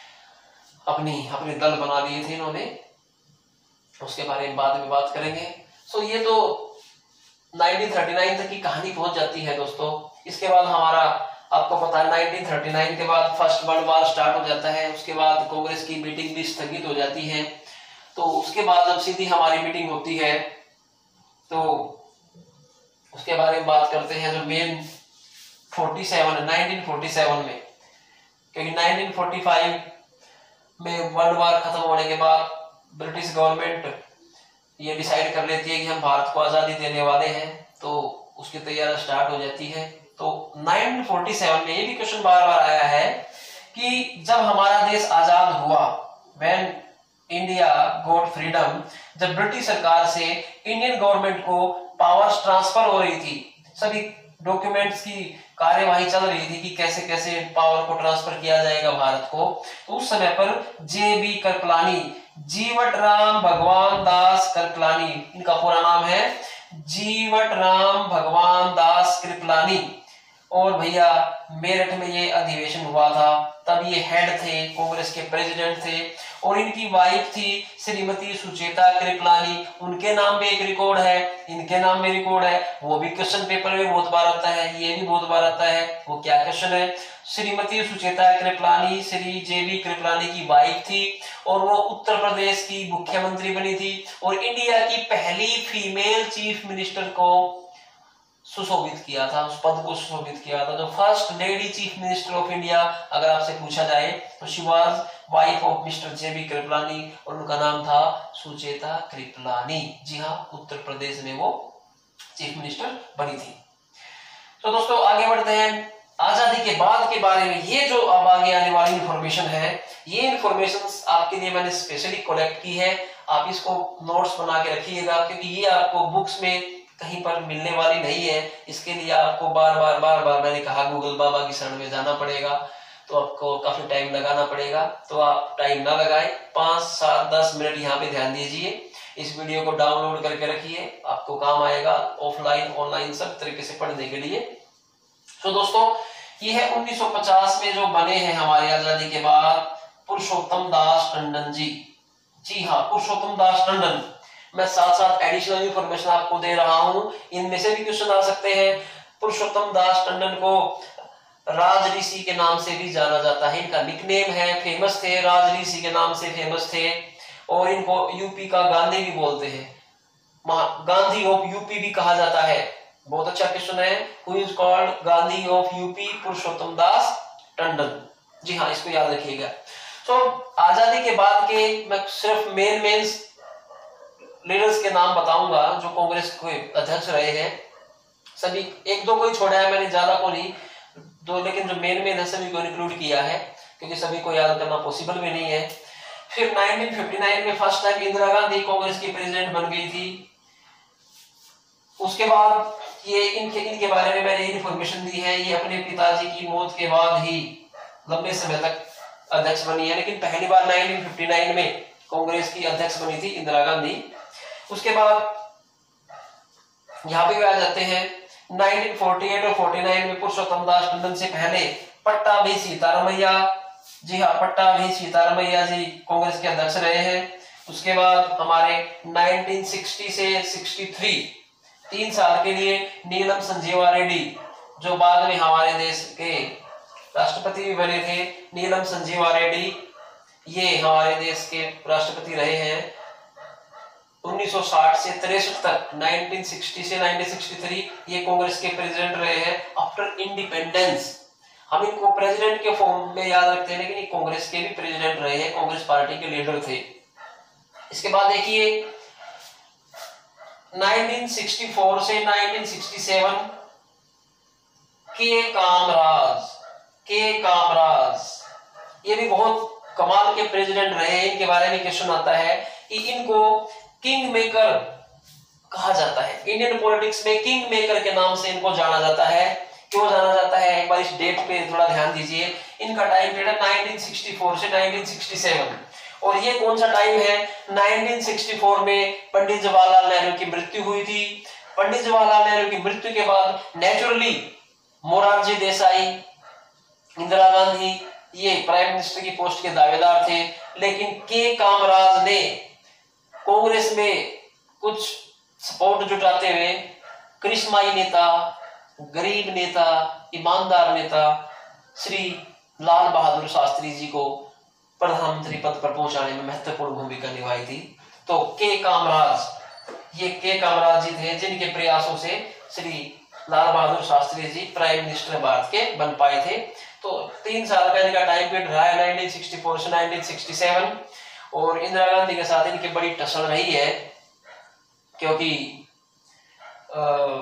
अपनी अपने दल बना लिए थे इन्होंने। उसके बारे में बाद में बात करेंगे। सो ये तो नाइनटीन थर्टी नाइन तक की कहानी पहुंच जाती है दोस्तों। इसके बाद हमारा आपको पता है नाइनटीन थर्टी नाइन के बाद फर्स्ट वर्ल्ड वॉर स्टार्ट हो जाता है। उसके बाद कांग्रेस की मीटिंग भी स्थगित हो जाती है। तो उसके बाद जब सीधी हमारी मीटिंग होती है तो उसके बारे में बात करते हैं। जो main forty seven nineteen forty seven में, क्योंकि नाइनटीन फोर्टी फाइव में वर्ल्ड वॉर खत्म होने के बाद ब्रिटिश गवर्नमेंट ये डिसाइड कर लेती है कि हम भारत को आजादी देने वाले हैं, तो उसकी तैयारी स्टार्ट हो जाती है। तो नाइनटीन फोर्टी सेवन में ये भी क्वेश्चन बार बार आया है कि जब हमारा देश आजाद हुआ, व्हेन इंडिया गॉट फ्रीडम, जब ब्रिटिश सरकार से इंडियन गवर्नमेंट को पावर्स ट्रांसफर हो रही थी, सभी डॉक्यूमेंट्स की कार्यवाही चल रही थी कि कैसे कैसे पावर को ट्रांसफर किया जाएगा भारत को, तो उस समय पर जे बी कृपलानी, जीवट राम भगवान दास कृपलानी, इनका पूरा नाम है जीवट राम भगवान दास कृपलानी, और भैया मेरठ में ये अधिवेशन हुआ था। तब ये हेड थे, कांग्रेस के प्रेसिडेंट थे, और इनकी वाइफ थी श्रीमती सुचेता कृपलानी। उनके नाम पे एक रिकॉर्ड है, इनके नाम में रिकॉर्ड है, वो भी क्वेश्चन पेपर में बहुत बार आता है, ये भी बहुत बार आता है। वो क्या क्वेश्चन है? श्रीमती सुचेता कृपलानी श्री जे बी कृपलानी की वाइफ थी, और वो उत्तर प्रदेश की मुख्यमंत्री बनी थी, और इंडिया की पहली फीमेल चीफ मिनिस्टर को सुशोभित किया था, उस पद को सुशोभित किया था। जो first lady chief minister of India अगर आपसे पूछा जाए तो she was wife of mister J B Kripalani, और उनका नाम था सुचेता कृपलानी। जी हाँ, उत्तर प्रदेश में वो चीफ मिनिस्टर बनी थी। तो दोस्तों आगे बढ़ते हैं आजादी के बाद के बारे में। ये जो अब आगे आने वाली इंफॉर्मेशन है, ये इंफॉर्मेशन आपके लिए मैंने स्पेशली कलेक्ट की है। आप इसको नोट्स बना के रखिएगा, क्योंकि ये आपको बुक्स में कहीं पर मिलने वाली नहीं है। इसके लिए आपको बार बार बार बार मैंने कहा गूगल बाबा की शरण में जाना पड़ेगा। तो आपको काफी टाइम लगाना पड़ेगा, तो आप टाइम ना लगाएं, पांच सात दस मिनट यहाँ पे ध्यान दीजिए। इस वीडियो को डाउनलोड करके रखिए, आपको काम आएगा ऑफलाइन ऑनलाइन सब तरीके से पढ़ने के लिए। तो दोस्तों ये है उन्नीस सौ पचास में जो बने हैं हमारी आजादी के बाद पुरुषोत्तम दास टंडन जी। जी हाँ, पुरुषोत्तम दास टंडन। मैं साथ साथ एडिशनल इंफॉर्मेशन आपको दे रहा हूं, इनमें से भी क्वेश्चन आ सकते हैं। पुरुषोत्तम दास टंडन को राज ऋषि के नाम से भी जाना जाता है, इनका निकनेम है, फेमस थे, राज ऋषि के नाम से फेमस थे। और इनको यूपी का गांधी भी बोलते हैं, गांधी ऑफ यूपी भी कहा जाता है। बहुत अच्छा क्वेश्चन है, who is called Gandhi of UP? Purushottam Das Tandon. जी हाँ, इसको याद रखिएगा। तो आजादी के बाद के मैं सिर्फ मेन मेन लीडर्स के नाम बताऊंगा जो कांग्रेस के अध्यक्ष रहे हैं। सभी एक दो कोई छोड़ा है मैंने, ज्यादा को नहीं, दो, लेकिन जो मेन मेन है सभी को इंक्लूड किया है क्योंकि सभी को याद करना पॉसिबल भी नहीं है। फिर नाइनटीन फिफ्टी नाइन में first time Indira Gandhi Congress की प्रेसिडेंट बन गई थी। उसके बाद ये इनके इनके बारे में मैंने इन्फॉर्मेशन दी है, ये अपने पिताजी की मौत के बाद ही लंबे समय तक अध्यक्ष बनी है, लेकिन पहली बार नाइनटीन फिफ्टी नाइन में कांग्रेस की अध्यक्ष बनी थी इंदिरा गांधी। उसके बाद यहाँ पे आ जाते हैं नाइनटीन फोर्टी एट और फोर्टी नाइन में पुरुषोत्तम दास टंडन से पहले पट्टाभी सीतारमैया। जी हाँ, पट्टाभी सीतारमैया जी कांग्रेस के अध्यक्ष रहे हैं। उसके बाद हमारे नाइनटीन सिक्सटी से सिक्सटी थ्री तीन साल के लिए नीलम संजीवा रेड्डी, जो बाद में हमारे देश के राष्ट्रपति भी बने थे, नीलम संजीवा रेड्डी, ये हमारे देश के राष्ट्रपति रहे हैं उन्नीस सौ साठ से तिरसठ तक। नाइनटीन सिक्सटी से नाइनटीन सिक्सटी थ्री ये कांग्रेस के प्रेसिडेंट रहे हैं आफ्टर इंडिपेंडेंस। हम इनको प्रेसिडेंट के फॉर्म में याद रखते हैं, लेकिन ये कांग्रेस के भी प्रेसिडेंट रहे हैं, कांग्रेस पार्टी के लीडर थे। इसके बाद देखिए नाइनटीन सिक्सटी फोर से nineteen sixty seven K Kamaraj, के कामराज ये भी बहुत कमाल के प्रेसिडेंट रहे हैं। इनके बारे में क्वेश्चन आता है कि इनको किंग मेकर कहा जाता है, इंडियन पॉलिटिक्स में किंग मेकर के नाम से इनको जाना जाता है। क्यों जाना जाता है, एक बार इस डेट पे थोड़ा ध्यान दीजिए। इनका time period nineteen sixty four से नाइनटीन सिक्सटी सेवन, और ये कौन सा टाइम है? नाइनटीन सिक्सटी फोर में पंडित जवाहरलाल नेहरू की मृत्यु हुई थी। पंडित जवाहरलाल नेहरू की मृत्यु के बाद नेचुरली मोरारजी देसाई, इंदिरा गांधी ये प्राइम मिनिस्टर की पोस्ट के दावेदार थे, लेकिन के कामराज ने कांग्रेस में कुछ सपोर्ट जुटाते हुए करिश्माई नेता, गरीब नेता, ईमानदार नेता श्री लाल बहादुर शास्त्री जी को प्रधानमंत्री पद पर पहुंचाने में महत्वपूर्ण भूमिका निभाई थी। तो के कामराज, ये के कामराज जी थे जिनके प्रयासों से श्री लाल बहादुर शास्त्री जी प्राइम मिनिस्टर भारत के बन पाए थे। तो तीन साल का इनका टाइम पीरियड रहा है नाइनटीन सिक्सटी फोर से नाइनटीन सिक्सटी सेवन, और इंदिरा गांधी के साथ इनकी बड़ी टसल रही है क्योंकि आ,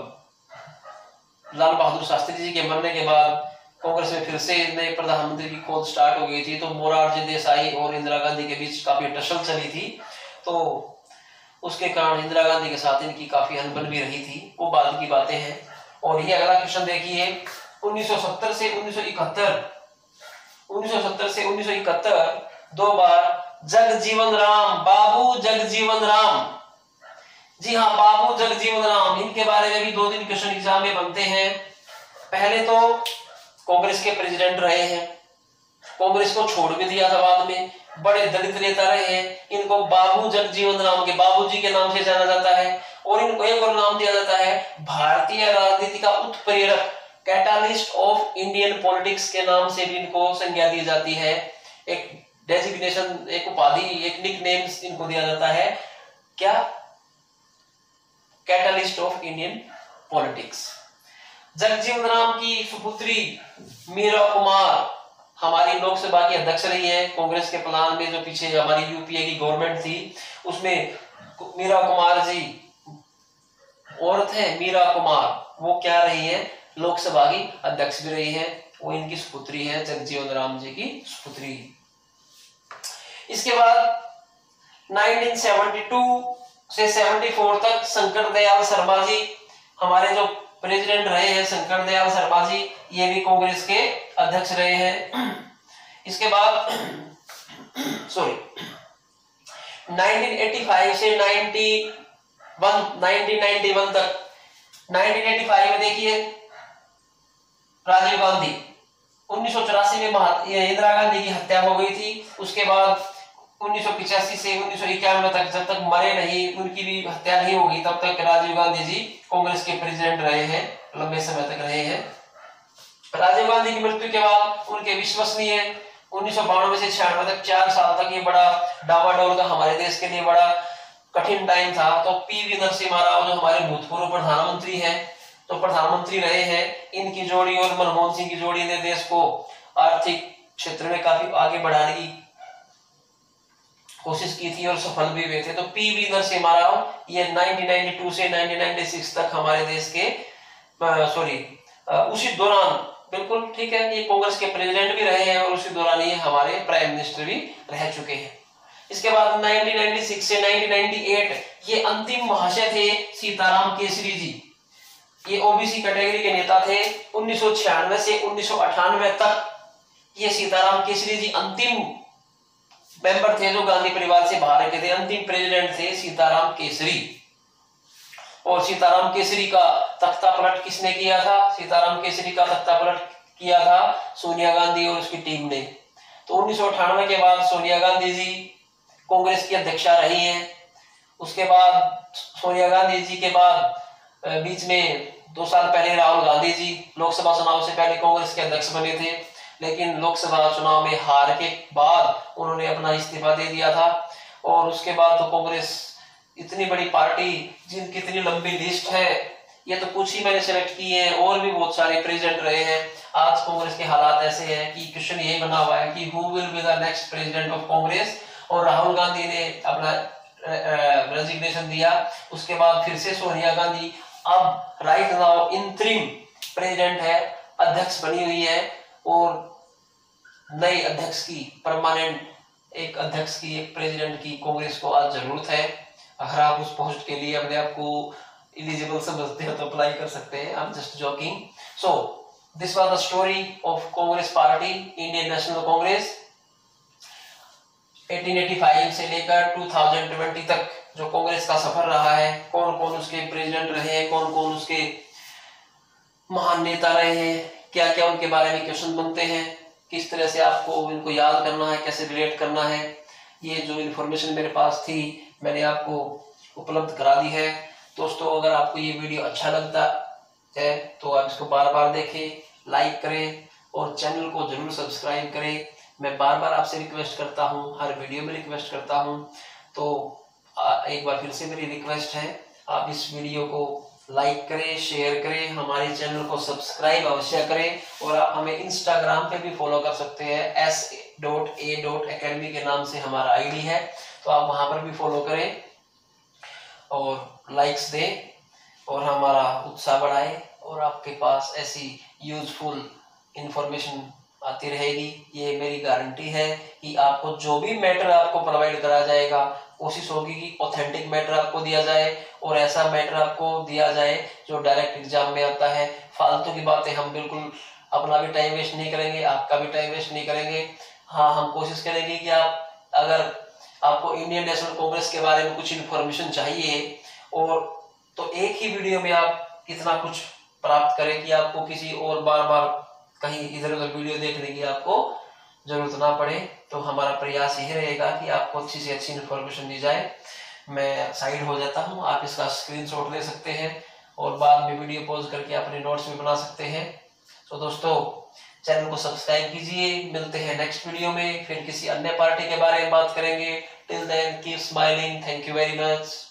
लाल बहादुर शास्त्री जी के मरने के बाद कांग्रेस में फिर से नए प्रधानमंत्री की खोज स्टार्ट हो गई थी। तो मोरारजी देसाई और इंदिरा गांधी के बीच काफी टसल चली थी, तो उसके कारण इंदिरा गांधी के साथ इनकी काफी अनबन भी रही थी, वो बाद की बातें हैं। और ये अगला क्वेश्चन देखिए उन्नीस सौ सत्तर से उन्नीस सौ इकहत्तर, उन्नीस सौ सत्तर से उन्नीस सौ इकहत्तर दो बार जगजीवन राम, बाबू जगजीवन राम, जी हाँ बाबू जगजीवन राम, इनके बारे में भी दो तीन क्वेश्चन एग्जाम में बनते हैं। पहले तो कांग्रेस के प्रेसिडेंट रहे हैं, कांग्रेस को छोड़ भी दिया था बाद में, बड़े दलित नेता रहे हैं। इनको बाबू जगजीवन राम के बाबूजी के नाम से जाना जाता है, और इनको एक और नाम दिया जाता है भारतीय राजनीति का उत्प्रेरक, कैटालिस्ट ऑफ इंडियन पॉलिटिक्स के नाम से भी इनको संज्ञा दी जाती है। एक डेजिग्नेशन, एक उपाधि, एक निकनेम इनको दिया जाता है, क्या? Catalyst of Indian politics. Jagjivan Ram की सुपुत्री मीरा कुमार हमारी लोकसभा की अध्यक्ष रही है। कांग्रेस के प्लान में जो पीछे हमारी यूपीए की गवर्नमेंट थी उसमें मीरा कुमार जी औरत है, मीरा कुमार, वो क्या रही है? लोकसभा की अध्यक्ष भी रही है, वो इनकी सुपुत्री है, जगजीवन राम जी की सुपुत्री। इसके बाद नाइनटीन सेवेंटी टू से चौहत्तर तक शंकर दयाल शर्मा जी हमारे जो प्रेसिडेंट रहे हैं, शंकर दयाल शर्मा जी, ये भी कांग्रेस के अध्यक्ष रहे हैं। इसके बाद सॉरी नाइनटीन एटी फाइव से ninety one nineteen ninety one तक, नाइनटीन एटी फाइव में देखिए राजीव गांधी, उन्नीस सौ चौरासी में इंदिरा गांधी की हत्या हो गई थी। उसके बाद उन्नीस सौ पिचासी से उन्नीस सौ इक्यानवे तक, जब तक मरे नहीं, उनकी भी हत्या नहीं होगी, तब तक राजीव गांधी जी कांग्रेस के प्रेसिडेंट रहे हैं, लंबे समय तक रहे हैं। राजीव गांधी की मृत्यु के बाद उनके विश्वसनीय उन्नीस सौ बानवे से छियानवे तक, चार साल तक ये बड़ा डावाडोल का हमारे देश के लिए बड़ा कठिन टाइम था। तो पीवी नरसिम्हा राव जो हमारे भूतपूर्व प्रधानमंत्री हैं, तो प्रधानमंत्री रहे हैं, इनकी जोड़ी और मनमोहन सिंह की जोड़ी ने देश को आर्थिक क्षेत्र में काफी आगे बढ़ाने की कोशिश की थी और सफल भी हुए थे। तो पीवी नरसिम्हा राव ये नाइनटीन नाइंटी टू से नाइनटीन नाइंटी सिक्स तक हमारे देश के सॉरी उसी दौरान, बिल्कुल ठीक है, ये कांग्रेस के प्रेसिडेंट भी रहे हैं और उसी दौरान ये हमारे प्राइम मिनिस्टर भी रह चुके हैं। इसके बाद नाइनटीन नाइंटी सिक्स से नाइनटीन नाइंटी एट ये अंतिम महाशय थे सीताराम केसरी जी, ये ओबीसी कैटेगरी के नेता थे। उन्नीस सौ छियानवे से उन्नीस सौ अठानवे तक ये सीताराम केसरी जी अंतिम मेंबर थे जो गांधी परिवार से बाहर के थे, अंतिम प्रेसिडेंट थे सीताराम केसरी। और सीताराम केसरी का तख्ता पलट किसने किया था? सीताराम केसरी का तख्ता पलट किया था सोनिया गांधी और उसकी टीम ने। तो उन्नीस सौ अठानवे के बाद सोनिया गांधी जी कांग्रेस की अध्यक्षा रही हैं। उसके बाद सोनिया गांधी जी के बाद बीच में दो साल पहले राहुल गांधी जी लोकसभा चुनाव से पहले कांग्रेस के अध्यक्ष बने थे, लेकिन लोकसभा चुनाव में हार के बाद उन्होंने अपना इस्तीफा दे दिया था। और उसके बाद तो कांग्रेस इतनी बड़ी पार्टी जिनकी इतनी लंबी लिस्ट है, ये तो कुछ ही मैंने सेलेक्ट किए हैं, और भी बहुत सारे प्रेसिडेंट रहे हैं। आज कांग्रेस के हालात ऐसे हैं कि क्वेश्चन यही बना हुआ है कि who will be the next president of Congress. और राहुल गांधी ने अपना रेजिग्नेशन दिया, उसके बाद फिर से सोनिया गांधी अब राइट नाउ इंटरिम प्रेसिडेंट है, अध्यक्ष बनी हुई है। और नए अध्यक्ष की, परमानेंट एक अध्यक्ष की, एक प्रेसिडेंट की कांग्रेस को आज जरूरत है। अगर आप उस पोस्ट के लिए अपने आप को एलिजिबल समझते हो तो अप्लाई कर सकते हैं। I am just joking. So this was the story of Congress party, Indian national Congress, अठारह सौ पचासी से लेकर दो हज़ार बीस तक जो कांग्रेस का सफर रहा है, कौन कौन उसके प्रेसिडेंट रहे हैं, कौन कौन उसके महान नेता रहे हैं, क्या क्या उनके बारे में क्वेश्चन बनते हैं, किस तरह से आपको इनको याद करना है, कैसे रिलेट करना है, ये जो इन्फॉर्मेशन मेरे पास थी मैंने आपको उपलब्ध करा दी है। दोस्तों, अगर आपको ये वीडियो अच्छा लगता है तो आप इसको बार बार देखें, लाइक करें और चैनल को जरूर सब्सक्राइब करें। मैं बार बार आपसे रिक्वेस्ट करता हूँ, हर वीडियो में रिक्वेस्ट करता हूँ। तो एक बार फिर से मेरी रिक्वेस्ट है, आप इस वीडियो को लाइक करें, शेयर करें, हमारे चैनल को सब्सक्राइब अवश्य करें। और आप हमें इंस्टाग्राम पे भी फॉलो कर सकते हैं, S dot A dot academy के नाम से हमारा आईडी है, तो आप वहां पर भी फॉलो करें और लाइक्स दें और हमारा उत्साह बढ़ाएं और आपके पास ऐसी यूजफुल इंफॉर्मेशन आती रहेगी। ये मेरी गारंटी है कि आपको जो भी मैटर आपको प्रोवाइड करा जाएगा, कोशिश होगी कि ऑथेंटिक मैटर आपको दिया जाए और ऐसा मैटर आपको दिया जाए जो डायरेक्ट एग्जाम में आता है। फालतू की बातें हम बिल्कुल अपना भी टाइम वेस्ट नहीं करेंगे, आपका भी टाइम वेस्ट नहीं करेंगे। हाँ, हम कोशिश करेंगे कि आप, अगर आपको इंडियन नेशनल कांग्रेस के बारे में कुछ इन्फॉर्मेशन चाहिए और तो एक ही वीडियो में आप इतना कुछ प्राप्त करें कि आपको किसी और बार बार कहीं इधर उधर वीडियो देखने की आपको जरूरत ना पड़े। तो हमारा प्रयास यही रहेगा कि आपको अच्छी से अच्छी इन्फॉर्मेशन दी जाए। मैं साइड हो जाता हूँ, आप इसका स्क्रीनशॉट ले सकते हैं और बाद में वीडियो पॉज करके अपने नोट्स भी बना सकते हैं। तो दोस्तों, चैनल को सब्सक्राइब कीजिए। मिलते हैं नेक्स्ट वीडियो में, फिर किसी अन्य पार्टी के बारे में बात करेंगे। Till then keep smiling. Thank you very much.